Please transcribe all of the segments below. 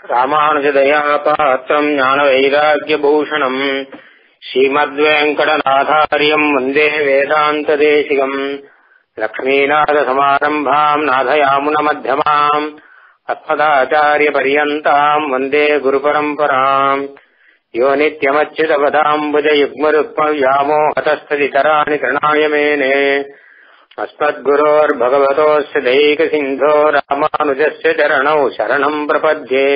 ராமானுஜதயாபாத்திரம் ஞானவைராக்யபூஷணம் ஸ்ரீமத்வேங்கடநாதார்யம் வந்தே வேதாந்ததேசிகம் லக்ஷ்மீநாதசமாரம்பாம் நாதயாமுனமध्यமாம் அஸ்மதாச்சாரியபர்யந்தாம் வந்தே குருபரம்பராம் யோ நித்யமच्युतपदाम्बुजयुग्मरुक्मव्यामोहतस्तदितराणि कृणायमेने अस्मद्गुरोर्भगवतोऽस्य दैकसिन्धो रामानुजस्य चरणौ शरणम् प्रपद्ये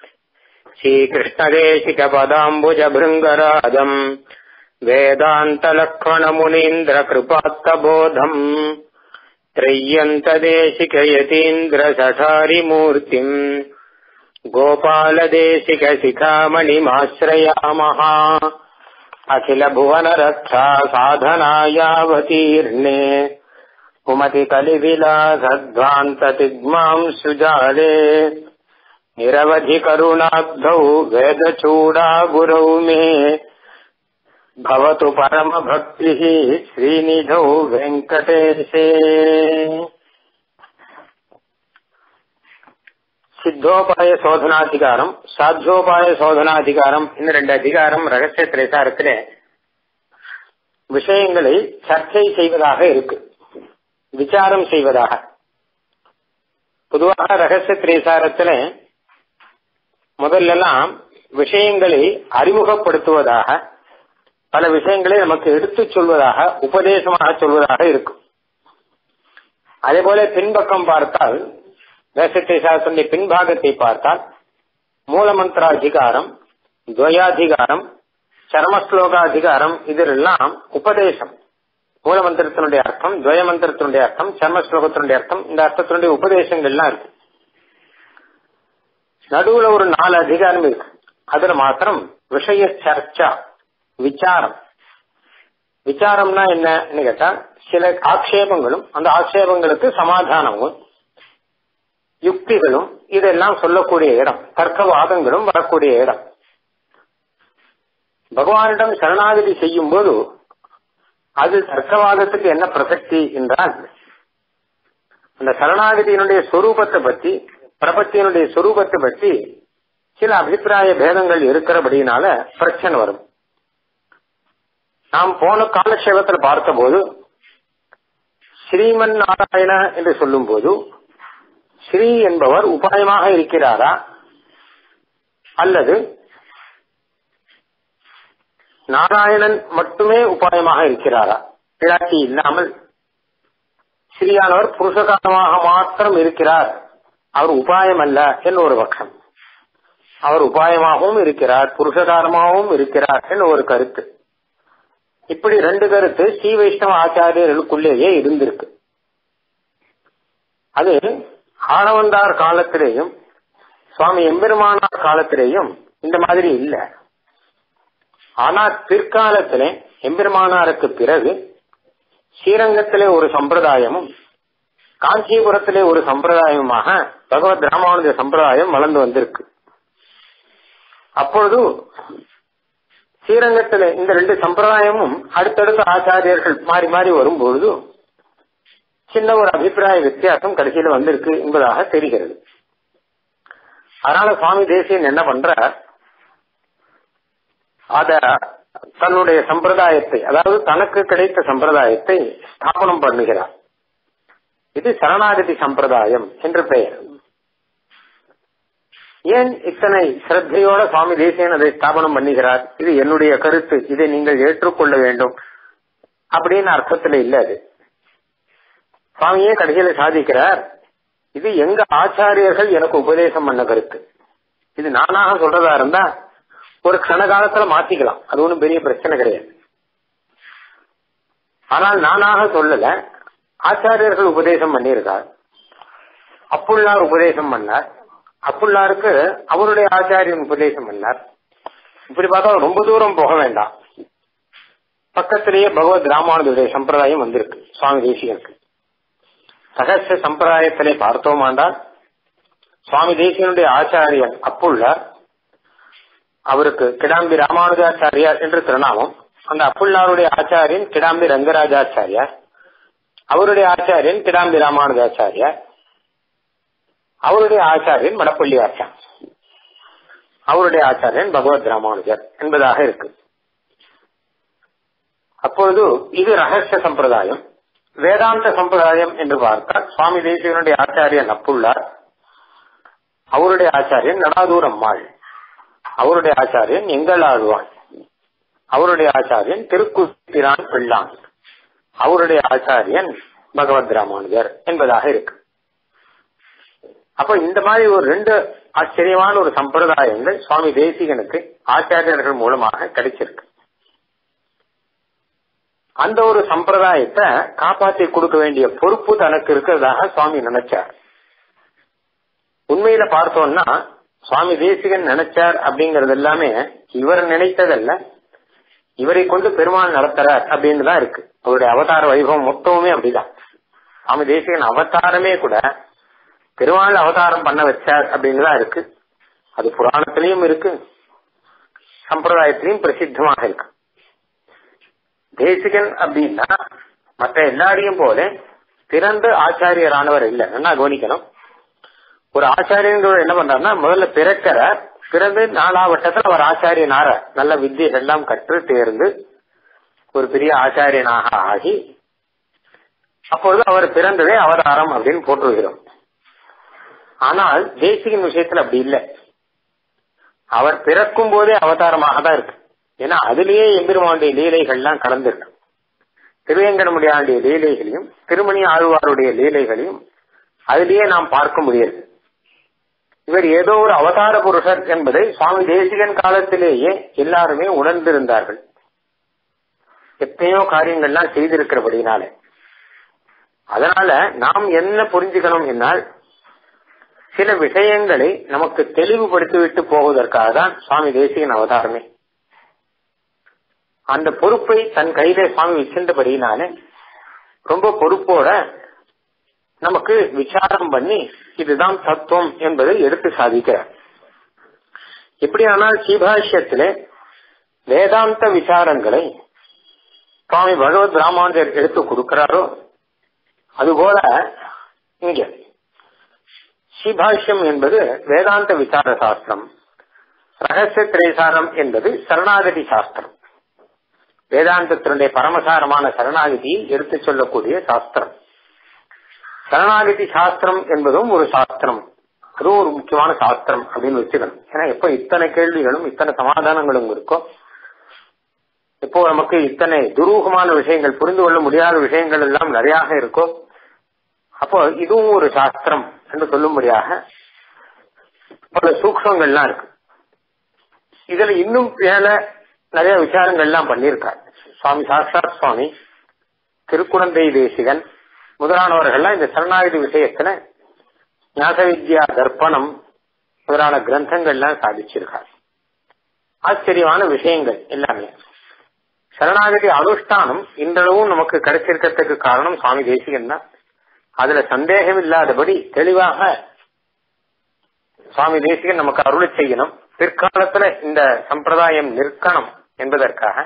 श्रीकृष्णदेशिकपदाम्बुजभृङ्गराजम् वेदान्तलक्ष्मणमुनीन्द्रकृपात्तबोधम् त्रय्यन्तदेशिकयतीन्द्रसठारिमूर्तिम् गोपालदेशिकशिखामणिमाश्रयामः अखिलभुवनरक्षा साधनायावतीर्णे कुमतिकलिविलासध्वान्ततिग्मां सुजाले निरवधिकरुणाब्धौ वेदचूडागुरौ मे भवतु परमभक्तिः श्रीनिधौ वेङ्कटेशे। சித்தோபாய சோதனாதிகாரம், சாத்தியோபாய சோதனாதிகாரம், இந்த ரெண்டு அதிகாரம் ரகசிய திரைசாரத்திலே விஷயங்களை சர்ச்சை செய்வதாக இருக்கு, விசாரம் செய்வதாக. பொதுவாக ரகசிய திரைசாரத்துல முதல்லலாம் விஷயங்களை அறிமுகப்படுத்துவதாக, பல விஷயங்களை நமக்கு எடுத்துச் சொல்வதாக, உபதேசமாக சொல்வதாக இருக்கும். அதே போல பின்பக்கம் பார்த்தால், ரகசிய சாஸ்திரத்தின் பின்பாகத்தை பார்த்தால் மூலமந்திராதிகாரம், துவயாதிகாரம், சர்மஸ்லோகாதிகாரம், இதெல்லாம் உபதேசம். மூலமந்திரத்தினுடைய அர்த்தம், துவய மந்திரத்தினுடைய அர்த்தம், சர்மஸ்லோகத்தினுடைய அர்த்தம், இந்த அர்த்தத்தினுடைய உபதேசங்கள்லாம் இருக்கு. நடுவுல ஒரு 4 அதிகாரம் இருக்கு. அதுல மாத்திரம் விஷய சர்ச்சா, விசாரம். விசாரம்னா என்னன்னு கேட்டா சில ஆக்ஷேபங்களும் அந்த ஆக்ஷேபங்களுக்கு சமாதானமும் யுக்திகளும் இதெல்லாம் சொல்லக்கூடிய இடம், தர்க்கவாதங்களும் வரக்கூடிய இடம். பகவானிடம் சரணாகதி செய்யும் போது அது தர்க்கவாதத்துக்கு என்ன பிரசக்தி என்றால், அந்த சரணாகதியினுடைய சொரூபத்தை பற்றி, பிரபத்தியினுடைய சொரூபத்தை பற்றி சில அபிப்பிராய பேதங்கள் இருக்கிறபடினால பிரச்சனை வரும். நாம் போன காலக்ஷேபத்தில் பார்த்த போது ஸ்ரீமன் நாராயண என்று சொல்லும் போது ஸ்ரீ என்பவர் உபாயமாக இருக்கிறாரா அல்லது நாராயணன் மட்டுமே உபாயமாக இருக்கிறாரா, பிராட்டி இல்லாமல் ஸ்ரீயானவர் புருஷகாரமாக மாத்திரம் இருக்கிறார், அவர் உபாயம் அல்ல என்ற ஒரு பட்சம். அவர் உபாயமாகவும் இருக்கிறார், புருஷகாரமாகவும் இருக்கிறார் என்ற ஒரு கருத்து. இப்படி 2 கருத்து ஸ்ரீ வைஷ்ணவ ஆச்சாரியர்களுக்குள்ளேயே இருந்திருக்கு. அது ஆளவந்தார் காலத்திலேயும் சுவாமி எம்பெருமானார் காலத்திலேயும் இந்த மாதிரி இல்ல. ஆனா பிற்காலத்திலே எம்பெருமானாருக்கு பிறகு ஸ்ரீரங்கத்திலே ஒரு சம்பிரதாயமும் காஞ்சிபுரத்திலே ஒரு சம்பிரதாயமாக பகவத் ராமானுஜ சம்பிரதாயம் வளர்ந்து வந்திருக்கு. அப்பொழுது ஸ்ரீரங்கத்திலே இந்த 2 சம்பிரதாயமும் அடுத்தடுத்த ஆச்சாரியர்கள் மாறி மாறி வரும்பொழுது சின்ன ஒரு அபிப்பிராய வித்தியாசம் கடைசியில வந்திருக்கு என்பதாக தெரிகிறது. அதனால சுவாமி தேசியன் என்ன பண்ற, அத தன்னுடைய சம்பிரதாயத்தை, அதாவது தனக்கு கிடைத்த சம்பிரதாயத்தை ஸ்தாபனம் பண்ணுகிறார். இது சரணாகதி சம்பிரதாயம் என்று பெயர். ஏன் இத்தனை ஸ்ரத்தையோட சுவாமி தேசியன் அதை ஸ்தாபனம் பண்ணுகிறார்? இது என்னுடைய கருத்து, இதை நீங்கள் ஏற்றுக்கொள்ள வேண்டும் அப்படின்னு அர்த்தத்துல இல்ல. அது சுவாமியே கடைசியில சாதிக்கிறார், இது எங்க ஆச்சாரியர்கள் எனக்கு உபதேசம் பண்ண கருத்து. இது நானாக சொல்றதா இருந்தா ஒரு கண காலத்துல மாத்திக்கலாம், அது ஒன்றும் பெரிய பிரச்சனை கிடையாது. ஆனால் நானாக சொல்லல, ஆச்சாரியர்கள் உபதேசம் பண்ணியிருக்கார். அப்புள்ளார் உபதேசம் பண்ணார், அப்புள்ளாருக்கு அவருடைய ஆச்சாரியன் உபதேசம் பண்ணார். இப்படி பார்த்தா ரொம்ப தூரம் போக வேண்டாம், பக்கத்திலேயே பகவத் ராமானுஜருடைய சம்பிரதாயம் வந்திருக்கு சுவாமி தேசிகனுக்கு. ரகசிய சம்பிரதாயத்திலே பார்த்தோமாண்டால் சுவாமி தேசிகனுடைய ஆச்சாரியன் அப்புள்ளார், அவருக்கு கிடாம்பி ராமானுஜாச்சாரியார் என்று திருநாமம். அந்த அப்புள்ளாருடைய ஆச்சாரியன் கிடாம்பி ரங்கராஜாச்சாரியார், அவருடைய ஆச்சாரியன் கிடாம்பி ராமானுஜாச்சாரியார், அவருடைய ஆச்சாரியன் மடப்பள்ளி ஆச்சார். அவருடைய ஆச்சாரியன் பகவத் ராமானுஜர் என்பதாக இருக்கு. அப்பொழுது இது ரகசிய சம்பிரதாயம். வேதாந்த சம்பிரதாயம் என்று பார்த்தால் சுவாமி தேசிகனுடைய ஆச்சாரியன் நப்புள்ளார், அவருடைய ஆச்சாரியன் நடாதூர் அம்மாள், அவருடைய ஆச்சாரியன் எங்களாழ்வான், அவருடைய ஆச்சாரியன் திருக்குத்திரான் பிள்ளான், அவருடைய ஆச்சாரியன் பகவத் ராமானுஜர் என்பதாக இருக்கு. அப்ப இந்த மாதிரி ஒரு ரெண்டு ஆச்சரியமான ஒரு சம்பிரதாயங்கள் சுவாமி தேசிகனுக்கு ஆச்சாரியர்கள் மூலமாக கிடைச்சிருக்கு. அந்த ஒரு சம்பிரதாயத்தை காப்பாற்றி கொடுக்க வேண்டிய பொறுப்பு தனக்கு இருக்கிறதாக சுவாமி நினைச்சார். உண்மையில பார்த்தோம்னா சுவாமி தேசிகன் நினைச்சார் அப்படிங்கறது எல்லாமே இவர் நினைத்ததல்ல, இவரை கொண்டு பெருமாள் நடத்துறார் அப்படின்னு தான் இருக்கு. அவருடைய அவதார வைபவம் மொத்தமுமே அப்படிதான். சுவாமி தேசிகன் அவதாரமே கூட பெருமாள் அவதாரம் பண்ண வச்சார் அப்படின்னு தான் இருக்கு. அது புராணத்திலையும் இருக்கு, சம்பிரதாயத்திலையும் பிரசித்தமாக இருக்கு. தேசிகன் அப்படின்னா மற்ற எல்லாரையும் போல பிறந்து ஆச்சாரியரானவர் இல்லை. நல்லா கவனிக்கணும். ஒரு ஆச்சாரியன் என்ன பண்றாருன்னா முதல்ல பிறக்கிறார், பிறந்து 4ஆம் வருஷத்துல அவர் ஆச்சாரியனார நல்ல வித்தியை எல்லாம் கற்று தேர்ந்து ஒரு பெரிய ஆச்சாரியனாக ஆகி அப்பொழுது அவர் பிறந்ததே அவதாரம் அப்படின்னு போட்டுருக்கிறோம். ஆனால் தேசிகன் விஷயத்துல அப்படி இல்லை. அவர் பிறக்கும் போதே அவதாரமாக தான் இருக்கு. ஏன்னா அதுலயே எம்பெருமானுடைய லீலைகள்லாம் கலந்துருக்கு. திருவேங்கடமுடியானுடைய லீலைகளையும் திருமணி ஆழ்வாருடைய லீலைகளையும் அதிலேயே நாம் பார்க்க முடியாது. இவர் ஏதோ ஒரு அவதார புருஷர் என்பதை சுவாமி தேசிகன் காலத்திலேயே எல்லாருமே உணர்ந்திருந்தார்கள். எத்தனையோ காரியங்கள்லாம் செய்திருக்கிறபடினால. அதனால நாம் என்ன புரிஞ்சுக்கணும் என்னால் சில விஷயங்களை நமக்கு தெளிவுபடுத்திவிட்டு போவதற்காக தான் சுவாமி தேசிகன் அவதாரமே. அந்த பொறுப்பை தன் கையில சுவாமி வச்சிருந்தபடினாலே ரொம்ப பொறுப்போட நமக்கு விசாரம் பண்ணி இதுதான் தத்துவம் என்பதை எடுத்து சாதிக்கிறார். எப்படியானால் ஸ்ரீபாஷ்யத்திலே வேதாந்த விசாரங்களை சுவாமி பகவத் ராமானுஜர் எடுத்து கொடுக்கிறாரோ அதுபோல இங்க ஸ்ரீபாஷ்யம் என்பது வேதாந்த விசார சாஸ்திரம், ரகசிய திரைசாரம் என்பது சரணாகதி சாஸ்திரம். வேதாந்தத்தினுடைய பரமசாரமான சரணாகதியை எடுத்து சொல்லக்கூடிய சாஸ்திரம். சரணாகதி சாஸ்திரம் என்பதும் ஒரு சாஸ்திரம், அதுவும் ஒரு முக்கியமான சாஸ்திரம் அப்படின்னு வச்சுக்கணும். ஏன்னா எப்ப இத்தனை கேள்விகளும் இத்தனை சமாதானங்களும் இருக்கோ, இப்போ நமக்கு இத்தனை துரூகமான விஷயங்கள், புரிந்து கொள்ள முடியாத விஷயங்கள் எல்லாம் நிறைய இருக்கோ, அப்போ இதுவும் ஒரு சாஸ்திரம் என்று சொல்லும்படியாக பல சூக்ஷங்கள்லாம் இருக்கு. இதுல இன்னும் மேல நிறைய விசாரங்கள்லாம் பண்ணியிருக்காரு சுவாமி சாட்சாத் சுவாமி திருக்குடந்தை தேசிகன் முதலானவர்கள்லாம் இந்த சரணாகதி விஷயத்துல ஞாச வித்யா தர்ப்பணம் முதலான கிரந்தங்கள்லாம் சாதிச்சிருக்காரு. ஆச்சரியமான விஷயங்கள் எல்லாமே. சரணாகதி அனுஷ்டானம் இன்றளவும் நமக்கு கிடைச்சிருக்கிறதுக்கு காரணம் சுவாமி தேசிகன் தான். அதுல சந்தேகம் இல்லாதபடி தெளிவாக சுவாமி தேசிகன் நமக்கு அருளை செய்யணும். பிற்காலத்துல இந்த சம்பிரதாயம் நிற்கணும் என்பதற்காக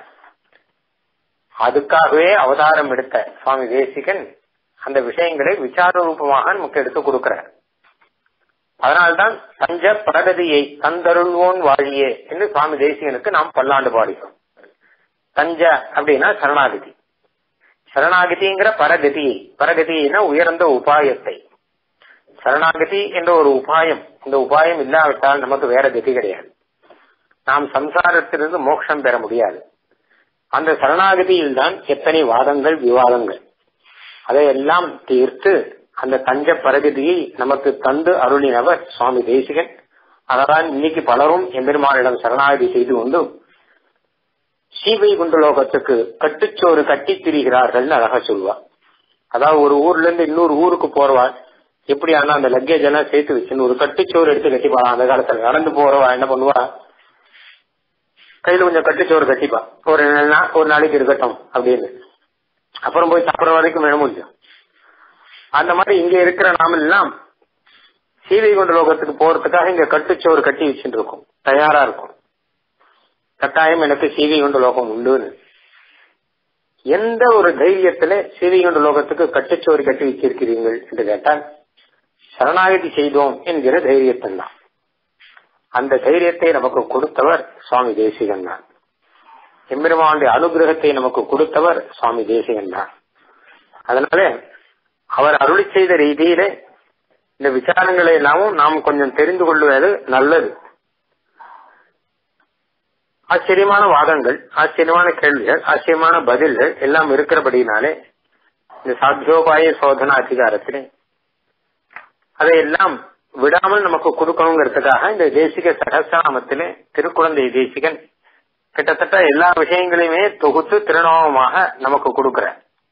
அதுக்காகவே அவதாரம் எடுத்த சுவாமி தேசிகன் அந்த விஷயங்களை விசார ரூபமாக நமக்கு எடுத்துக் கொடுக்கிறார். அதனால்தான் தஞ்ச பரகதியை தந்தருள்வோன் வாழியே என்று சுவாமி தேசிகனுக்கு நாம் பல்லாண்டு பாடுகிறோம். தஞ்ச அப்படின்னா சரணாகதி, சரணாகதிங்கிற பரகதியை, பரகதினா உயர்ந்த உபாயத்தை. சரணாகதி என்ற ஒரு உபாயம், இந்த உபாயம் இல்லாவிட்டால் நமக்கு வேற கதி கிடையாது. நாம் சம்சாரத்திலிருந்து மோட்சம் பெற முடியாது. அந்த சரணாகதியில் தான் எத்தனை வாதங்கள் விவாதங்கள், அதையெல்லாம் தீர்த்து அந்த தஞ்ச பரகதியை நமக்கு தந்து அருளினவர் சுவாமி தேசிகன். அதனால் இன்னைக்கு பலரும் எம்பெருமானிடம் சரணாகதி செய்து கொண்டு ஸ்ரீவைகுண்டலோகத்துக்கு கட்டுச்சோறு கட்டி திரிகிறார்கள் அழகா சொல்வார். அதாவது ஒரு ஊர்ல இருந்து இன்னொரு ஊருக்கு போறவாள் எப்படி ஆனா அந்த லக்கேஜ் எல்லாம் சேர்த்து வச்சுன்னு ஒரு கட்டுச்சோறு எடுத்து கட்டிப்பாளா. அந்த காலத்துல நடந்து போறவா என்ன பண்ணுவா, கையில கொஞ்சம் கட்டுச்சோறு கட்டிப்பா, ஒரு நாளைக்கு இருக்கட்டும் அப்படின்னு, அப்புறம் போய் சாப்பிட வரைக்கும் வேணும் முடியும். அந்த மாதிரி இங்க இருக்கிற நாம எல்லாம் ஸ்ரீவைகுண்டலோகத்துக்கு போறதுக்காக இங்க கட்டுச்சோறு கட்டி வச்சுட்டு இருக்கோம், தயாரா இருக்கும். கட்டாயம் எனக்கு ஸ்ரீவைகுண்டலோகம் உண்டுன்னு எந்த ஒரு தைரியத்துல ஸ்ரீவைகுண்டலோகத்துக்கு கட்டுச்சோறு கட்டி வச்சிருக்கிறீர்கள் என்று கேட்டால் சரணாகதி செய்தோம் என்கிற தைரியத்தான். அந்த தைரியத்தை நமக்கு கொடுத்தவர் சுவாமி தேசிகன் தான். எம்பெருமானுடைய அனுகிரகத்தை நமக்கு கொடுத்தவர் சுவாமி தேசிகன் தான். அதனால அவர் அருளி செய்த ரீதியிலே இந்த விசாரங்களை எல்லாமும் நாம் கொஞ்சம் தெரிந்து கொள்வது நல்லது. ஆச்சரியமான வாதங்கள், ஆச்சரியமான கேள்விகள், ஆச்சரியமான பதில்கள் எல்லாம் இருக்கிறபடினாலே இந்த சாத்தியோபாய சோதனா அதிகாரத்திலே அதையெல்லாம் விடாமல் நமக்கு கொடுக்கணுங்கிறதுக்காக இந்த தேசிக சகஸ்ரநாமத்திலே திருக்குழந்தை தேசிகன் கிட்டத்தட்ட எல்லா விஷயங்களையுமே தொகுத்து திருநாமமாக நமக்கு கொடுக்கிற.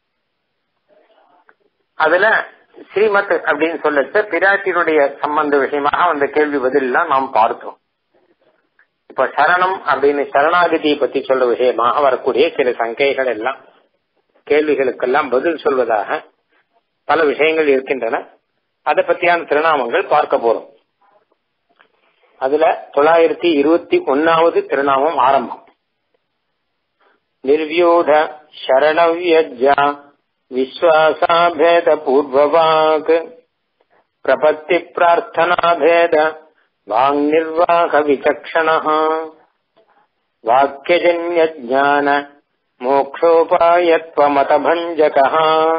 அதுல ஸ்ரீமத் அப்படின்னு சொல்லச்ச பிராட்டியினுடைய சம்பந்த விஷயமாக அந்த கேள்வி பதில் எல்லாம் நாம் பார்த்தோம். இப்ப சரணம் அப்படின்னு சரணாகதியை பத்தி சொல்ற விஷயமாக வரக்கூடிய சில சங்கைகள் எல்லாம் கேள்விகளுக்கெல்லாம் பதில் சொல்வதாக பல விஷயங்கள் இருக்கின்றன. அதை பற்றியான திருநாமங்கள் பார்க்க போறோம். அதுல 921வது திருநாமம் ஆரம்பம். நிர்வியூட சரணவ்யஜ்யா விஸ்வாசாபேத பூர்வவாக் பிரபத்தி பிரார்த்தனாபேத வாங் நிர்வாக விசக்ஷணः வாக்கியஜன்ய ஞான மோக்ஷோபாயத்வ மதபஞ்சகः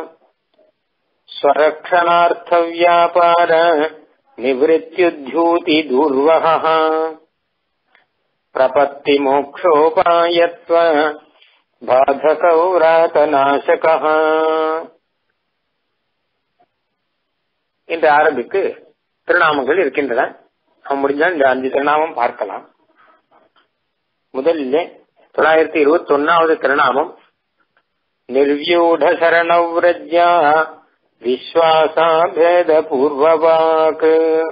ஸ்வரக்ஷணார்த்த வியாபார நிவృత్యుద్యూతి தூர்வஹः பிரபத்தி மோக்ஷோபாயத்வ பாதகௌராதநாசகः என்று ஆரம்பித்து திருநாமங்கள் இருக்கின்றன. நாம் முடிஞ்சால் இந்த 5 திருநாமம் பார்க்கலாம். முதலில் 921வது திருநாமம் நிர்வியூட சரணவ்ரஜ்யா விஸ்வாசாபேத பூர்வவாக்.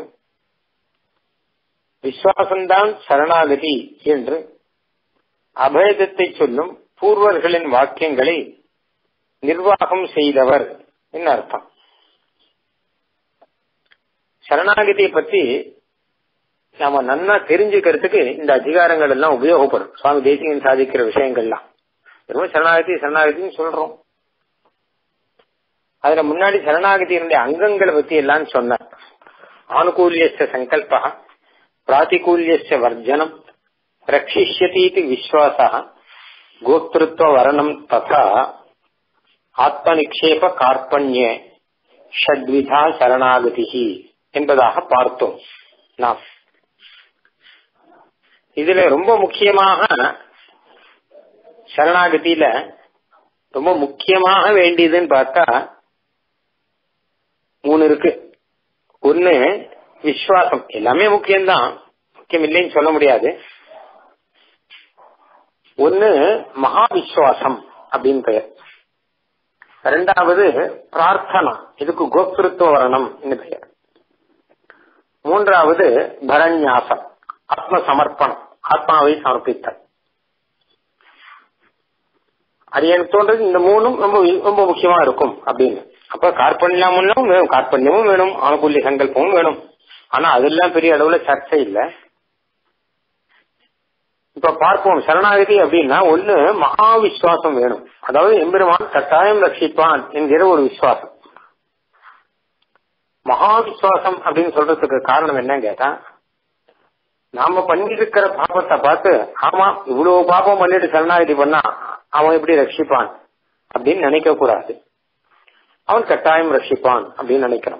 விஸ்வாசம்தான் சரணாகதி என்று அபேதத்தை சொல்லும் பூர்வர்களின் வாக்கியங்களை நிர்வாகம் செய்தவர் என்ன அர்த்தம். சரணாகதியை பற்றி நாம நன்னா தெரிஞ்சுக்கிறதுக்கு இந்த அதிகாரங்கள் எல்லாம் உபயோகப்படும். சுவாமி தேசிகன் சாதிக்கிற விஷயங்கள்லாம் ரொம்ப சரணாகதின்னு சொல்றோம். அதுல முன்னாடி சரணாகதியினுடைய அங்கங்களை பத்தி எல்லாம் சொன்னார். ஆனுகூல்யஸ்ய சங்கல்பா, பிராதிகூல்யஸ்ய வர்ஜனம், ரக்ஷிஷ்யதீதி விஸ்வாசா, கோத்ருத்வ வரணம் ததா ஆத்மநிக்ஷேப கார்பண்ய ஷட்விதா சரணாகதி என்பதாக பார்த்தோம். நாம் இதுல ரொம்ப முக்கியமாக சரணாகதியில ரொம்ப முக்கியமாக வேண்டியதுன்னு பார்த்தா 3 இருக்கு. ஒண்ணு விஸ்வாசம். எல்லாமே முக்கியம்தான், முக்கியம் இல்லைன்னு சொல்ல முடியாது. ஒன்னு மகா விஸ்வாசம் அப்படின்னு பெயர். 2வது பிரார்த்தனா, இதுக்கு கோப்திருத்துவ வரணம் என்று பெயர். 3வது பரநியாசம், ஆத்ம சமர்ப்பணம், ஆத்மாவை சமர்ப்பித்தல். அது எனக்கு தோன்றது இந்த 3ம் ரொம்ப முக்கியமா இருக்கும் அப்படின்னு. அப்ப கார்பண்யமும் வேணும், கார்பண்யமும் வேணும், ஆனுகூல்ய சங்கல்பமும் வேணும். ஆனா அதெல்லாம் பெரிய அளவுல சர்ச்சை இல்லை. இப்ப பார்ப்போம். சரணாகதி அப்படின்னா ஒண்ணு மகா விஸ்வாசம் வேணும். அதாவது எம்பெருமான் கட்டாயம் ரட்சிப்பான் என்கிற ஒரு விசுவாசம். மகா விஸ்வாசம் அப்படின்னு சொல்றதுக்கு காரணம் என்னன்னு கேட்டா, நாம பண்ணிருக்கிற பாபத்தை பார்த்து ஆமா இவ்வளவு பாபம் பண்ணிட்டு சரணாகதி பண்ணா அவன் எப்படி ரட்சிப்பான் அப்படின்னு நினைக்க கூடாது. அவன் கட்டாயம் ரட்சிப்பான் அப்படின்னு நினைக்கிறான்.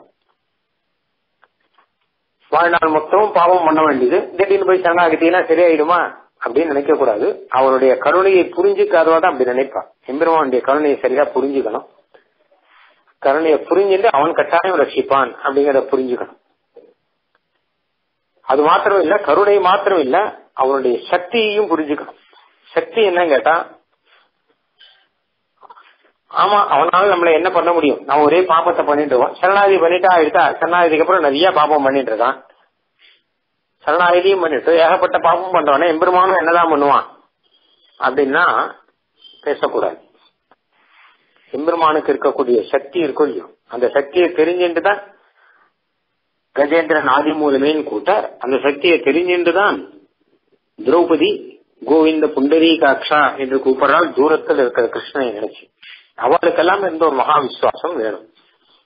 வாழ்நாள் மொத்தமும் பாவம் பண்ண வேண்டியது, திடீர்னு போய் சரணாகதினா சரியாயிடுமா அப்படின்னு நினைக்க கூடாது. அவனுடைய கருணையை புரிஞ்சுக்காதவாதான் அப்படி நினைப்பான். எம்பெருமானுடைய கருணையை சரியா புரிஞ்சுக்கணும். கருணையை புரிஞ்சுட்டு அவன் கட்டாயம் ரட்சிப்பான் அப்படிங்கிறத புரிஞ்சுக்கணும். அது மாத்திரம் இல்ல, கருணை மாத்திரம் இல்ல, அவனுடைய சக்தியையும் புரிஞ்சுக்கணும். சக்தி என்னன்னு கேட்டா, ஆமா அவனால நம்மள என்ன பண்ண முடியும், நான் ஒரே பாபத்தை பண்ணிட்டு இருக்கோம். சரணாகதி பண்ணிட்டா ஆயிடுதா, சரணாகதிக்கு அப்புறம் நிறைய பாபம் பண்ணிட்டு இருக்கான். சரணாகதியும் பண்ணிட்டு ஏகப்பட்ட பாபம் பண்றவனே எம்பெருமானும் என்னதான் பண்ணுவான் அப்படின்னா பேசக்கூடாது. எம்பெருமானுக்கு இருக்கக்கூடிய சக்தி இருக்கும் இல்லையோ, அந்த சக்தியை தெரிஞ்சுட்டுதான் கஜேந்திரன் ஆதி மூலமேன்னு கூட்டார். அந்த சக்தியை தெரிஞ்சுட்டுதான் திரௌபதி கோவிந்த புண்டரீகாட்சா என்று கூப்பிடுறாள். தூரத்தில் இருக்கிற கிருஷ்ணனை நினைச்சு அவளுக்கெல்லாம் இருந்த ஒரு மகா விசுவாசம் வேணும்.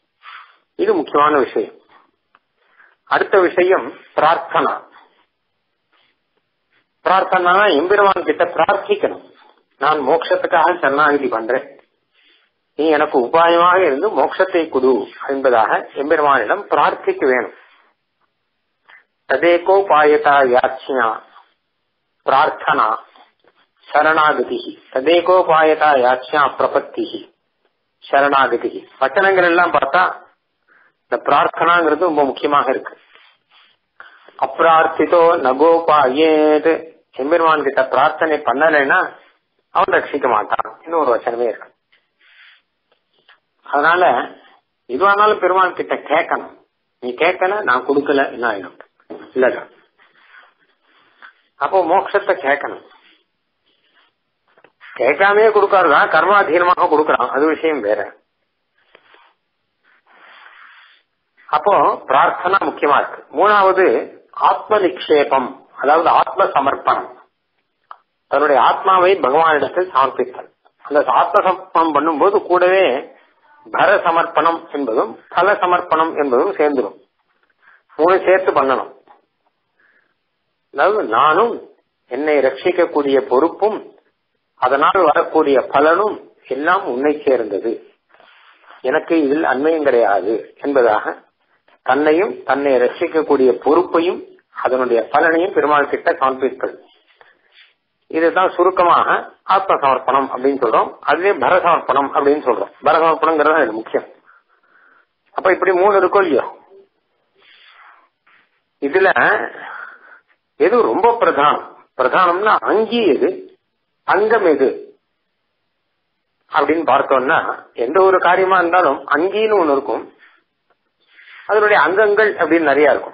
இது முக்கியமான விஷயம். அடுத்த விஷயம் பிரார்த்தனா. பிரார்த்தனா எம்பெருமான் கிட்ட பிரார்த்திக்கணும். நான் மோட்சத்துக்காக சரணாகதி பண்றேன், நீ எனக்கு உபாயமாக இருந்து மோட்சத்தை கொடு என்பதாக எம்பெருமானிடம் பிரார்த்திக்க வேணும். ததேகோபாயதா யாச்ஞா பிரார்த்தனா சரணாகதி, ததேகோபாயதா யாச்ஞா பிரபத்தி சரணாகதி. வச்சனங்கள் எல்லாம் பார்த்தா இந்த பிரார்த்தனாங்கிறது ரொம்ப முக்கியமாக இருக்கு. அப்பிரார்த்தித்தோ நகோபாயேது, எம்பெருமான் கிட்ட பிரார்த்தனை பண்ணலைன்னா அவன் ரட்சிக்க மாட்டான் இன்னும் ஒரு வச்சனமே இருக்கு. அதனால இதுவானாலும் பெருமாள் கிட்ட கேட்கணும். நீ கேட்கல நான் கொடுக்கல என்ன ஆயிடும் இல்ல. அப்போ மோட்சத்தை கேட்கணும். கேட்காமே கொடுக்கறதுதான் கர்மாதீனமாக கொடுக்கறான், அது விஷயம் வேற. அப்போ பிரார்த்தனா முக்கியமா இருக்கு. மூணாவது ஆத்ம நிக்ஷேபம், அதாவது ஆத்ம சமர்ப்பணம். தன்னுடைய ஆத்மாவை பகவானிடத்தில் சமர்ப்பித்தல். அந்த ஆத்ம சமர்ப்பணம் பண்ணும்போது கூடவே பர சமர்ப்பணம் என்பதும் பல சமர்ப்பணம் என்பதும் சேர்ந்துடும். மூணு சேர்த்து பண்ணணும். அதாவது நானும் என்னை ரட்சிக்கக்கூடிய பொறுப்பும் அதனால் வரக்கூடிய பலனும் எல்லாம் உன்னை சேர்ந்தது, எனக்கு இதில் அண்மையும் கிடையாது என்பதாக தன்னையும் தன்னை ரட்சிக்கக்கூடிய பொறுப்பையும் அதனுடைய பலனையும் பெருமாள் கிட்ட சமர்ப்பித்தல். இதுதான் சுருக்கமாக ஆத்ம சமர்ப்பணம் அப்படின்னு சொல்றோம். அதுவே பர சமர்ப்பணம் அப்படின்னு சொல்றோம். பர சமர்ப்பணங்கிறது இது முக்கியம். அப்ப இப்படி மூணு இருக்கும் இல்லையோ, இதுல எது ரொம்ப பிரதானம்? பிரதானம்னா அங்கி எது, அங்கம் எது அப்படின்னு பார்த்தோம்னா, எந்த ஒரு காரியமா இருந்தாலும் அங்கின்னு ஒண்ணு இருக்கும், அதனுடைய அங்கங்கள் அப்படின்னு நிறைய இருக்கும்.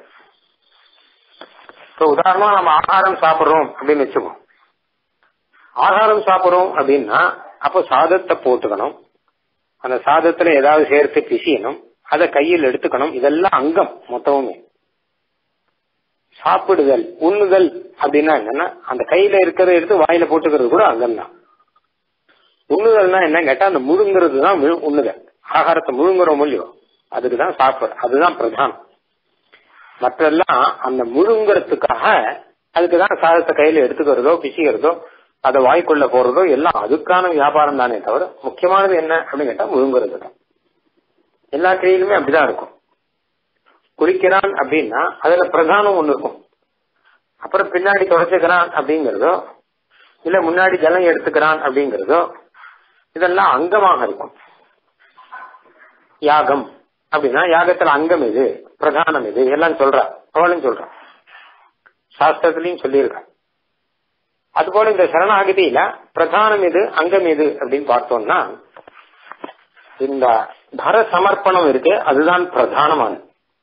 உதாரணமா நம்ம ஆகாரம் சாப்பிடுறோம் அப்படின்னு வச்சுக்கோம். ஆகாரம் சாப்பிடுறோம் அப்படின்னா அப்போ சாதத்தை போட்டுக்கணும், அந்த சாதத்துல ஏதாவது சேர்த்து பிசியணும், அதை கையில் எடுத்துக்கணும். இதெல்லாம் அங்கம் மொத்தமுமே. சாப்பிடுதல் உண்ணுதல் அப்படின்னா என்னன்னா அந்த கையில இருக்கிறத எடுத்து வாயில போட்டுக்கிறது கூட அங்கம் தான். உண்ணுதல்னா என்ன கேட்டா அந்த முழுங்குறது தான் உண்ணுதல். ஆகாரத்தை முழுங்குறோம் இல்லையோ அதுக்குதான் சாப்பிடு, அதுதான் பிரதானம். மற்றெல்லாம் அந்த முழுங்குறதுக்காக அதுக்குதான் சாதத்தை கையில எடுத்துக்கிறதோ பிசிக்கிறதோ அதை வாய்க்குள்ள போறதோ எல்லாம் அதுக்கான வியாபாரம் தானே தவிர முக்கியமானது என்ன அப்படின்னு கேட்டா முழுங்குறது தான். எல்லா கிரியிலுமே அப்படிதான் இருக்கும். குறிக்கிறான் அப்படின்னா அதுல பிரதானம் ஒண்ணு இருக்கும். அப்புறம் பின்னாடி தொடச்சுக்கிறான் அப்படிங்கறதோ இல்ல முன்னாடி ஜலம் எடுத்துக்கிறான் அப்படிங்கறதோ இதெல்லாம் அங்கமாக இருக்கும். யாகம் அப்படின்னா யாகத்துல அங்கம் இது, பிரதானம் இது எல்லாம் சொல்றா, அவளும் சொல்றான், சாஸ்திரத்திலையும் சொல்லியிருக்க. அதுபோல இந்த சரணாகதியில பிரதானம் எது அங்கம் எது அப்படின்னு பார்த்தோம்னா இந்த பர சமர்ப்பணம் இருக்கு, அதுதான் பிரதானமானது.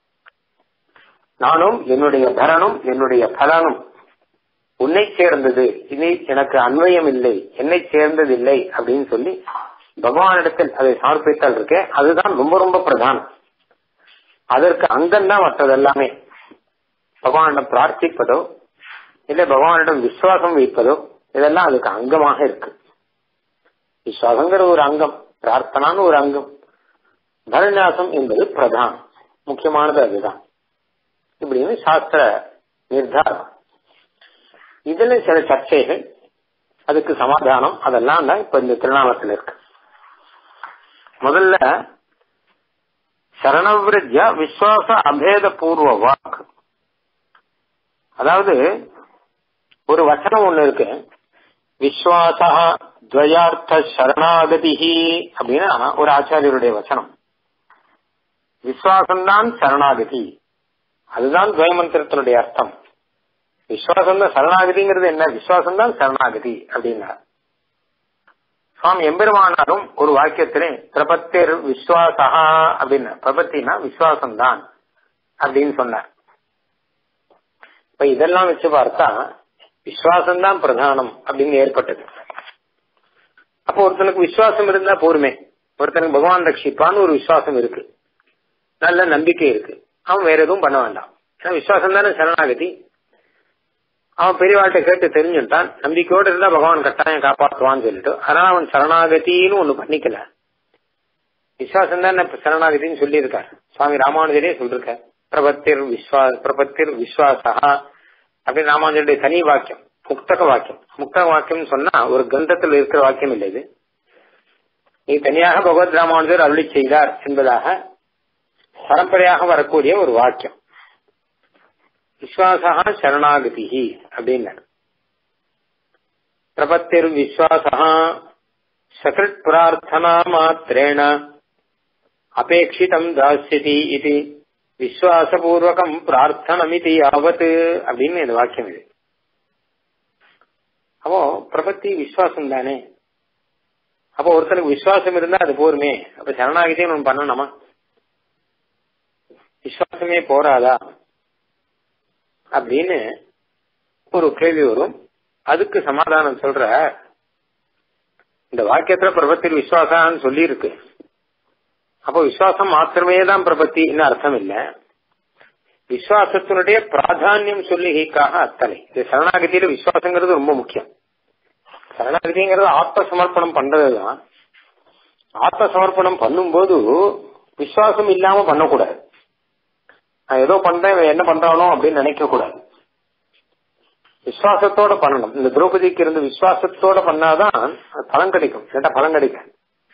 நானும் என்னுடைய பரனும் என்னுடைய பலனும் உன்னை சேர்ந்தது, இனி எனக்கு அன்வயம் இல்லை, என்னை சேர்ந்தது இல்லை அப்படின்னு சொல்லி பகவானிடத்தில் அதை சமர்ப்பித்தல் இருக்கு. அதுதான் ரொம்ப ரொம்ப பிரதானம். அதற்கு அங்கம் தான் மற்றது எல்லாமே. பகவானிடம் பிரார்த்திப்பதோ இல்ல பகவானிடம் விசுவாசம் வைப்பதோ இதெல்லாம் அதுக்கு அங்கமாக இருக்கு. விசுவாசங்கிற ஒரு அங்கம், பிரார்த்தனான்னு ஒரு அங்கம், பரநியாசம் என்பது பிரதானம், முக்கியமானது அதுதான். இப்படின்னு சாஸ்திர நிர்தாரம். இதுல சில சர்ச்சைகள், அதுக்கு சமாதானம், அதெல்லாம் தான் இப்ப இந்த திருநாமத்தில் இருக்கு. முதல்ல சரணவிருத்தியா விசுவாச அபேத பூர்வ வாக்கு, அதாவது ஒரு வச்சனம் ஒண்ணு இருக்கு, விஸ்வாசா துவயார்த்த சரணாகதி அப்படின்னா ஒரு ஆச்சாரியருடைய வச்சனம். விஸ்வாசம்தான் சரணாகதி, அதுதான் துவயமந்திரத்தினுடைய அர்த்தம். விஸ்வாசம் தான் சரணாகதிங்கிறது என்ன? விஸ்வாசம் தான் சரணாகதி அப்படின்னா சுவாமி எம்பெருமானாரும் ஒரு வாக்கியத்திலே பிரபத்திர் விஸ்வாசா அப்படின்னு, பிரபத்தினா விஸ்வாசம் தான் அப்படின்னு சொன்னார். இப்ப இதெல்லாம் வச்சு பார்த்தா விஸ்வாசம் தான் பிரதானம் அப்படின்னு ஏற்பட்டது. அப்போ ஒருத்தனுக்கு விசுவாசம் இருந்தா போருமே, ஒருத்தனுக்கு பகவான் ரட்சிப்பான்னு ஒரு விசுவாசம் இருக்கு, நல்ல நம்பிக்கை இருக்கு, அவன் வேற எதுவும் பண்ண வேண்டாம். ஏன்னா விசுவாசம் தானே சரணாகதி. அவன் பெரியவாழ்கிட்ட கேட்டு தெரிஞ்சுட்டான், நம்பிக்கையோடு இருந்தா பகவான் கட்டாயம் காப்பாற்றுவான்னு சொல்லிட்டு, அதனால அவன் சரணாகத்தின்னு ஒண்ணு பண்ணிக்கல. விசுவாசம் தான் சரணாகதின்னு சொல்லியிருக்காரு. சுவாமி ராமானுஜரே சொல்லிருக்கார், பிரபத்திர் விஸ்வாசா அப்படின்னு ராமானுஜருடைய தனி வாக்கியம். முக்தக வாக்கியம். முக்தக வாக்கியம் சொன்னா ஒரு கிரந்தத்தில் இருக்கிற வாக்கியம் இல்லை, இது நீ தனியாக பகவத் ராமானுஜர் அருளி செய்தார் என்பதாக பரம்பரையாக வரக்கூடிய ஒரு வாக்கியம். விஸ்வாசா சரணாகதி அப்படின்னார். பிரபத்திர் விஸ்வாசா சகிருத் பிரார்த்தனா மாத்திரேண அபேட்சிதம் தாஸ்யதி இது விஸ்வாசபூர்வகம் பிரார்த்தனமிதி யாவத் அப்படின்னு இந்த வாக்கியம் இது. அப்போ பிரபத்தி விஸ்வாசம் தானே. அப்போ ஒருத்தனுக்கு விசுவாசம் இருந்தா அது போருமே. அப்ப சரணாகதியும் நம்ம பண்ணணுமா? விசுவாசமே போராதா அப்படின்னு ஒரு கேள்வி வரும். அதுக்கு சமாதானம் சொல்ற, இந்த வாக்கியத்துல பிரபத்தியில் விசுவாசான்னு சொல்லி இருக்கு. அப்போ விசுவாசம் மாத்திரமே தான் பிரபத்தின்னு அர்த்தம் இல்ல. விசுவாசத்தினுடைய பிராதானியம் சொல்லிக்காக அத்தனை. இது சரணாகதியில விசுவாசங்கிறது ரொம்ப முக்கியம். சரணாகதிங்கிறது ஆத்ம சமர்ப்பணம் பண்றதுதான். ஆத்ம சமர்ப்பணம் பண்ணும்போது விசுவாசம் இல்லாம பண்ணக்கூடாது. நான் ஏதோ பண்றேன், என்ன பண்றானோ அப்படின்னு நினைக்க கூடாது. விசுவாசத்தோட பண்ணணும். இந்த திரௌபதிக்கு இருந்து விசுவாசத்தோட பண்ணாதான் பலன் கிடைக்கும். கேட்டா பலன் கிடைக்கும்.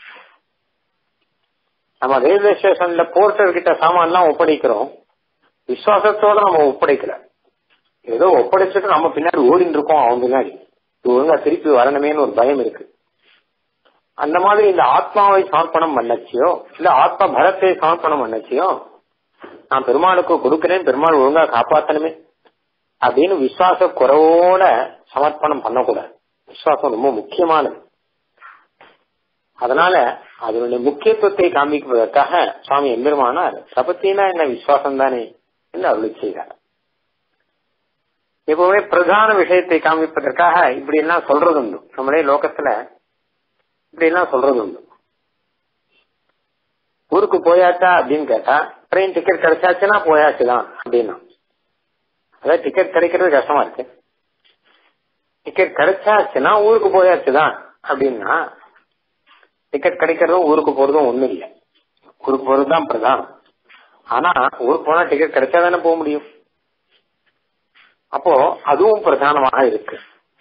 நம்ம ரயில்வே ஸ்டேஷன்ல போர்ட்டர் கிட்ட சாமான்லாம் ஒப்படைக்கிறோம், விசுவாசத்தோட நம்ம ஒப்படைக்கல. ஏதோ ஒப்படைச்சிட்டு நம்ம பின்னாடி ஓடிட்டு இருக்கோம், அவன் பின்னாடி ஒழுங்கா திருப்பி வரணுமேன்னு ஒரு பயம் இருக்கு. அந்த மாதிரி இந்த ஆத்மாவை சமர்ப்பணம் பண்ணச்சியோ இல்ல ஆத்ம பலத்தை சமர்ப்பணம் பண்ணச்சியோ, நான் பெருமாளுக்கு கொடுக்கிறேன், பெருமாள் ஒழுங்கா காப்பாத்தணுமே அப்படின்னு விசுவாச குறைவோட சமர்ப்பணம் பண்ணக்கூடாது. விசுவாசம் ரொம்ப முக்கியமானது. அதனால அதனுடைய முக்கியத்துவத்தை காண்பிப்பதற்காக சுவாமி எம்பெருமானார் பிரபத்தினா என்ன விசுவாசம் தானே என்று அருளி செய்தார். எப்பவுமே பிரதான விஷயத்தை காண்பிப்பதற்காக இப்படி எல்லாம் சொல்றது உண்டு. நம்மளே லோகத்துல இப்படி எல்லாம் சொல்றது உண்டு. ஊருக்கு போயாச்சா அப்படின்னு கேட்டா, ட்ரெயின் டிக்கெட் கிடைச்சாச்சுன்னா போயாச்சுதான் அப்படின்னா. அதாவது டிக்கெட் கிடைக்கிறது கஷ்டமா இருக்கு. டிக்கெட் கிடைச்சாச்சுன்னா ஊருக்கு போயாச்சுதான் அப்படின்னா, டிக்கெட் கிடைக்கிறதும் ஊருக்கு போறதும் ஒண்ணும் இல்லை. ஊருக்கு போறதுதான் பிரதானம். ஆனா ஊருக்கு போனா டிக்கெட் கிடைச்சாதானே போக முடியும். அப்போ அதுவும் பிரதானமாக இருக்கு.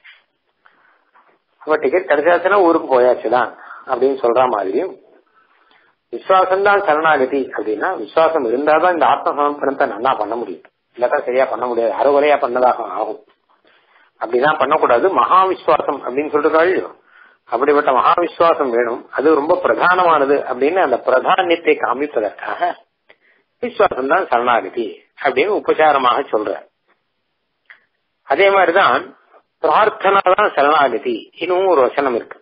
அப்ப டிக்கெட் கிடைச்சாச்சுன்னா ஊருக்கு போயாச்சுதான் அப்படின்னு சொல்ற மாதிரியும், விசுவாசம் தான் சரணாகதி அப்படின்னா விசுவாசம் இருந்தாதான் இந்த ஆத்ம சமர்ப்பணத்தை நல்லா பண்ண முடியும். இல்லாதான் சரியா பண்ண முடியாது, அறுவலையா பண்ணதாக ஆகும். அப்படிதான் பண்ணக்கூடாது. மகா விசுவாசம் அப்படின்னு சொல்றாள், அப்படிப்பட்ட மகா விசுவாசம் வேணும். அது ரொம்ப பிரதானமானது அப்படின்னு அந்த பிரதானியத்தை காமிப்பதற்காக விசுவாசம் தான் சரணாகதி அப்படின்னு உபசாரமாக சொல்ற. அதே மாதிரிதான் பிரார்த்தனா தான் சரணாகதி. இன்னும் ஒரு வசனம் இருக்கு.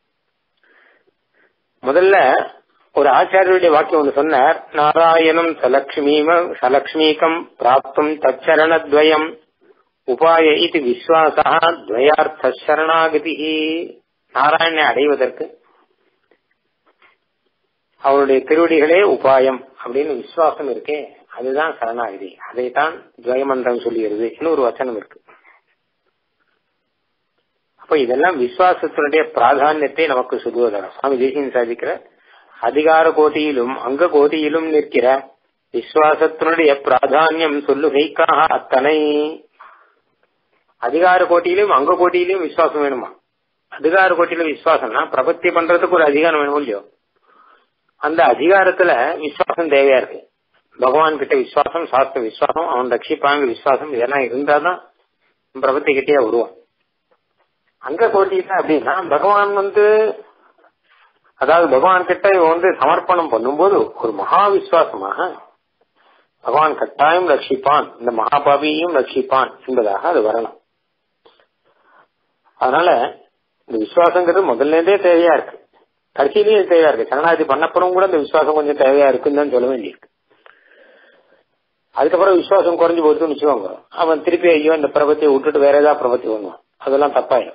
முதல்ல ஒரு ஆச்சாரியருடைய வாக்கியம் ஒன்று சொன்னார். நாராயணம் சலக்ஷ்மீகம் பிராப்தும் தச்சரணத்வயம் உபாய இது விஸ்வாசா துவயார்த்த சரணாகதி. நாராயணனை அடைவதற்கு அவருடைய திருவடிகளே உபாயம் அப்படின்னு விசுவாசம் இருக்கே, அதுதான் சரணாகதி. அதைத்தான் துவயமந்திரம் சொல்லுகிறது. இன்னொரு வச்சனம் இருக்கு. அப்ப இதெல்லாம் விசுவாசத்தினுடைய பிராதானியத்தை நமக்கு சொல்லுவதாகும். சுவாமி தேசிகன் சாதிக்கிற அதிகார கோட்டியிலும் அங்க கோட்டியிலும் நிற்கிற விசுவாசத்தினுடைய பிராதானியம் சொல்லுகைக்காக அத்தனை. அதிகார கோட்டியிலும் அங்க கோட்டியிலும் விசுவாசம் வேணுமா? அதிகார கோட்டியில விசுவாசம்னா பிரபத்தி பண்றதுக்கு ஒரு அதிகாரம் வேணும் இல்லையோ? அந்த அதிகாரத்துல விசுவாசம் தேவையா இருக்கு. பகவான் கிட்ட விசுவாசம், சாஸ்திர விசுவாசம், அவன் ரட்சிப்பாங்க விசுவாசம், இதெல்லாம் இருந்தாதான் பிரபத்தி கிட்டே வருவான். அங்க கோட்டியில அப்படின்னா பகவான் அதாவது பகவான் கிட்ட சமர்ப்பணம் பண்ணும்போது ஒரு மகா விசுவாசமாக பகவான் கட்டாயம் ரட்சிப்பான், இந்த மகாபாபியையும் ரட்சிப்பான் என்பதாக அது வரணும். அதனால இந்த விசுவாசங்கிறது முதல்ல தேவையா இருக்கு, கடைசியிலேயே தேவையா இருக்கு. சரணாகதி பண்ணப்பறம் கூட இந்த விசுவாசம் கொஞ்சம் தேவையா இருக்குன்னு தான் சொல்ல வேண்டியிருக்கு. அதுக்கப்புறம் விசுவாசம் குறைஞ்சு போச்சுன்னு வச்சுக்கோங்க, அவன் திருப்பி ஐயோ இந்த பிரபத்தியை விட்டுட்டு வேற ஏதாவது பிரபத்தி பண்ணுவான், அதெல்லாம் தப்பாயிடும்.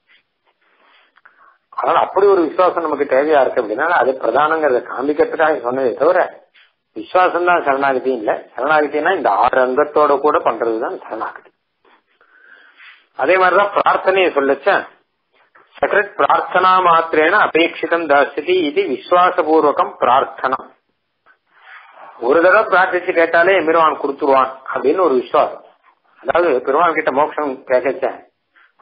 அதனால அப்படி ஒரு விசுவாசம் நமக்கு தேவையா இருக்கு அப்படின்னா அது பிரதானங்கிறத காண்பிக்கிறதுக்காக சொன்னதே தவிர விசுவாசம் தான் சரணாகதி இல்ல. சரணாகதினா இந்த 6 அங்கத்தோட கூட பண்றதுதான் சரணாகதி. அதே மாதிரிதான் பிரார்த்தனையை சொல்லச்ச சக்ரத் பிரார்த்தனா மாத்திரேன அபேட்சிதம் தாஸ்யதி இது விசுவாசபூர்வகம் பிரார்த்தனா. ஒரு தடவை பிரார்த்திச்சு கேட்டாலே பெருமான் கொடுத்துருவான் அப்படின்னு ஒரு விசுவாசம். அதாவது பெருமான் கிட்ட மோட்சம் கேட்கச்ச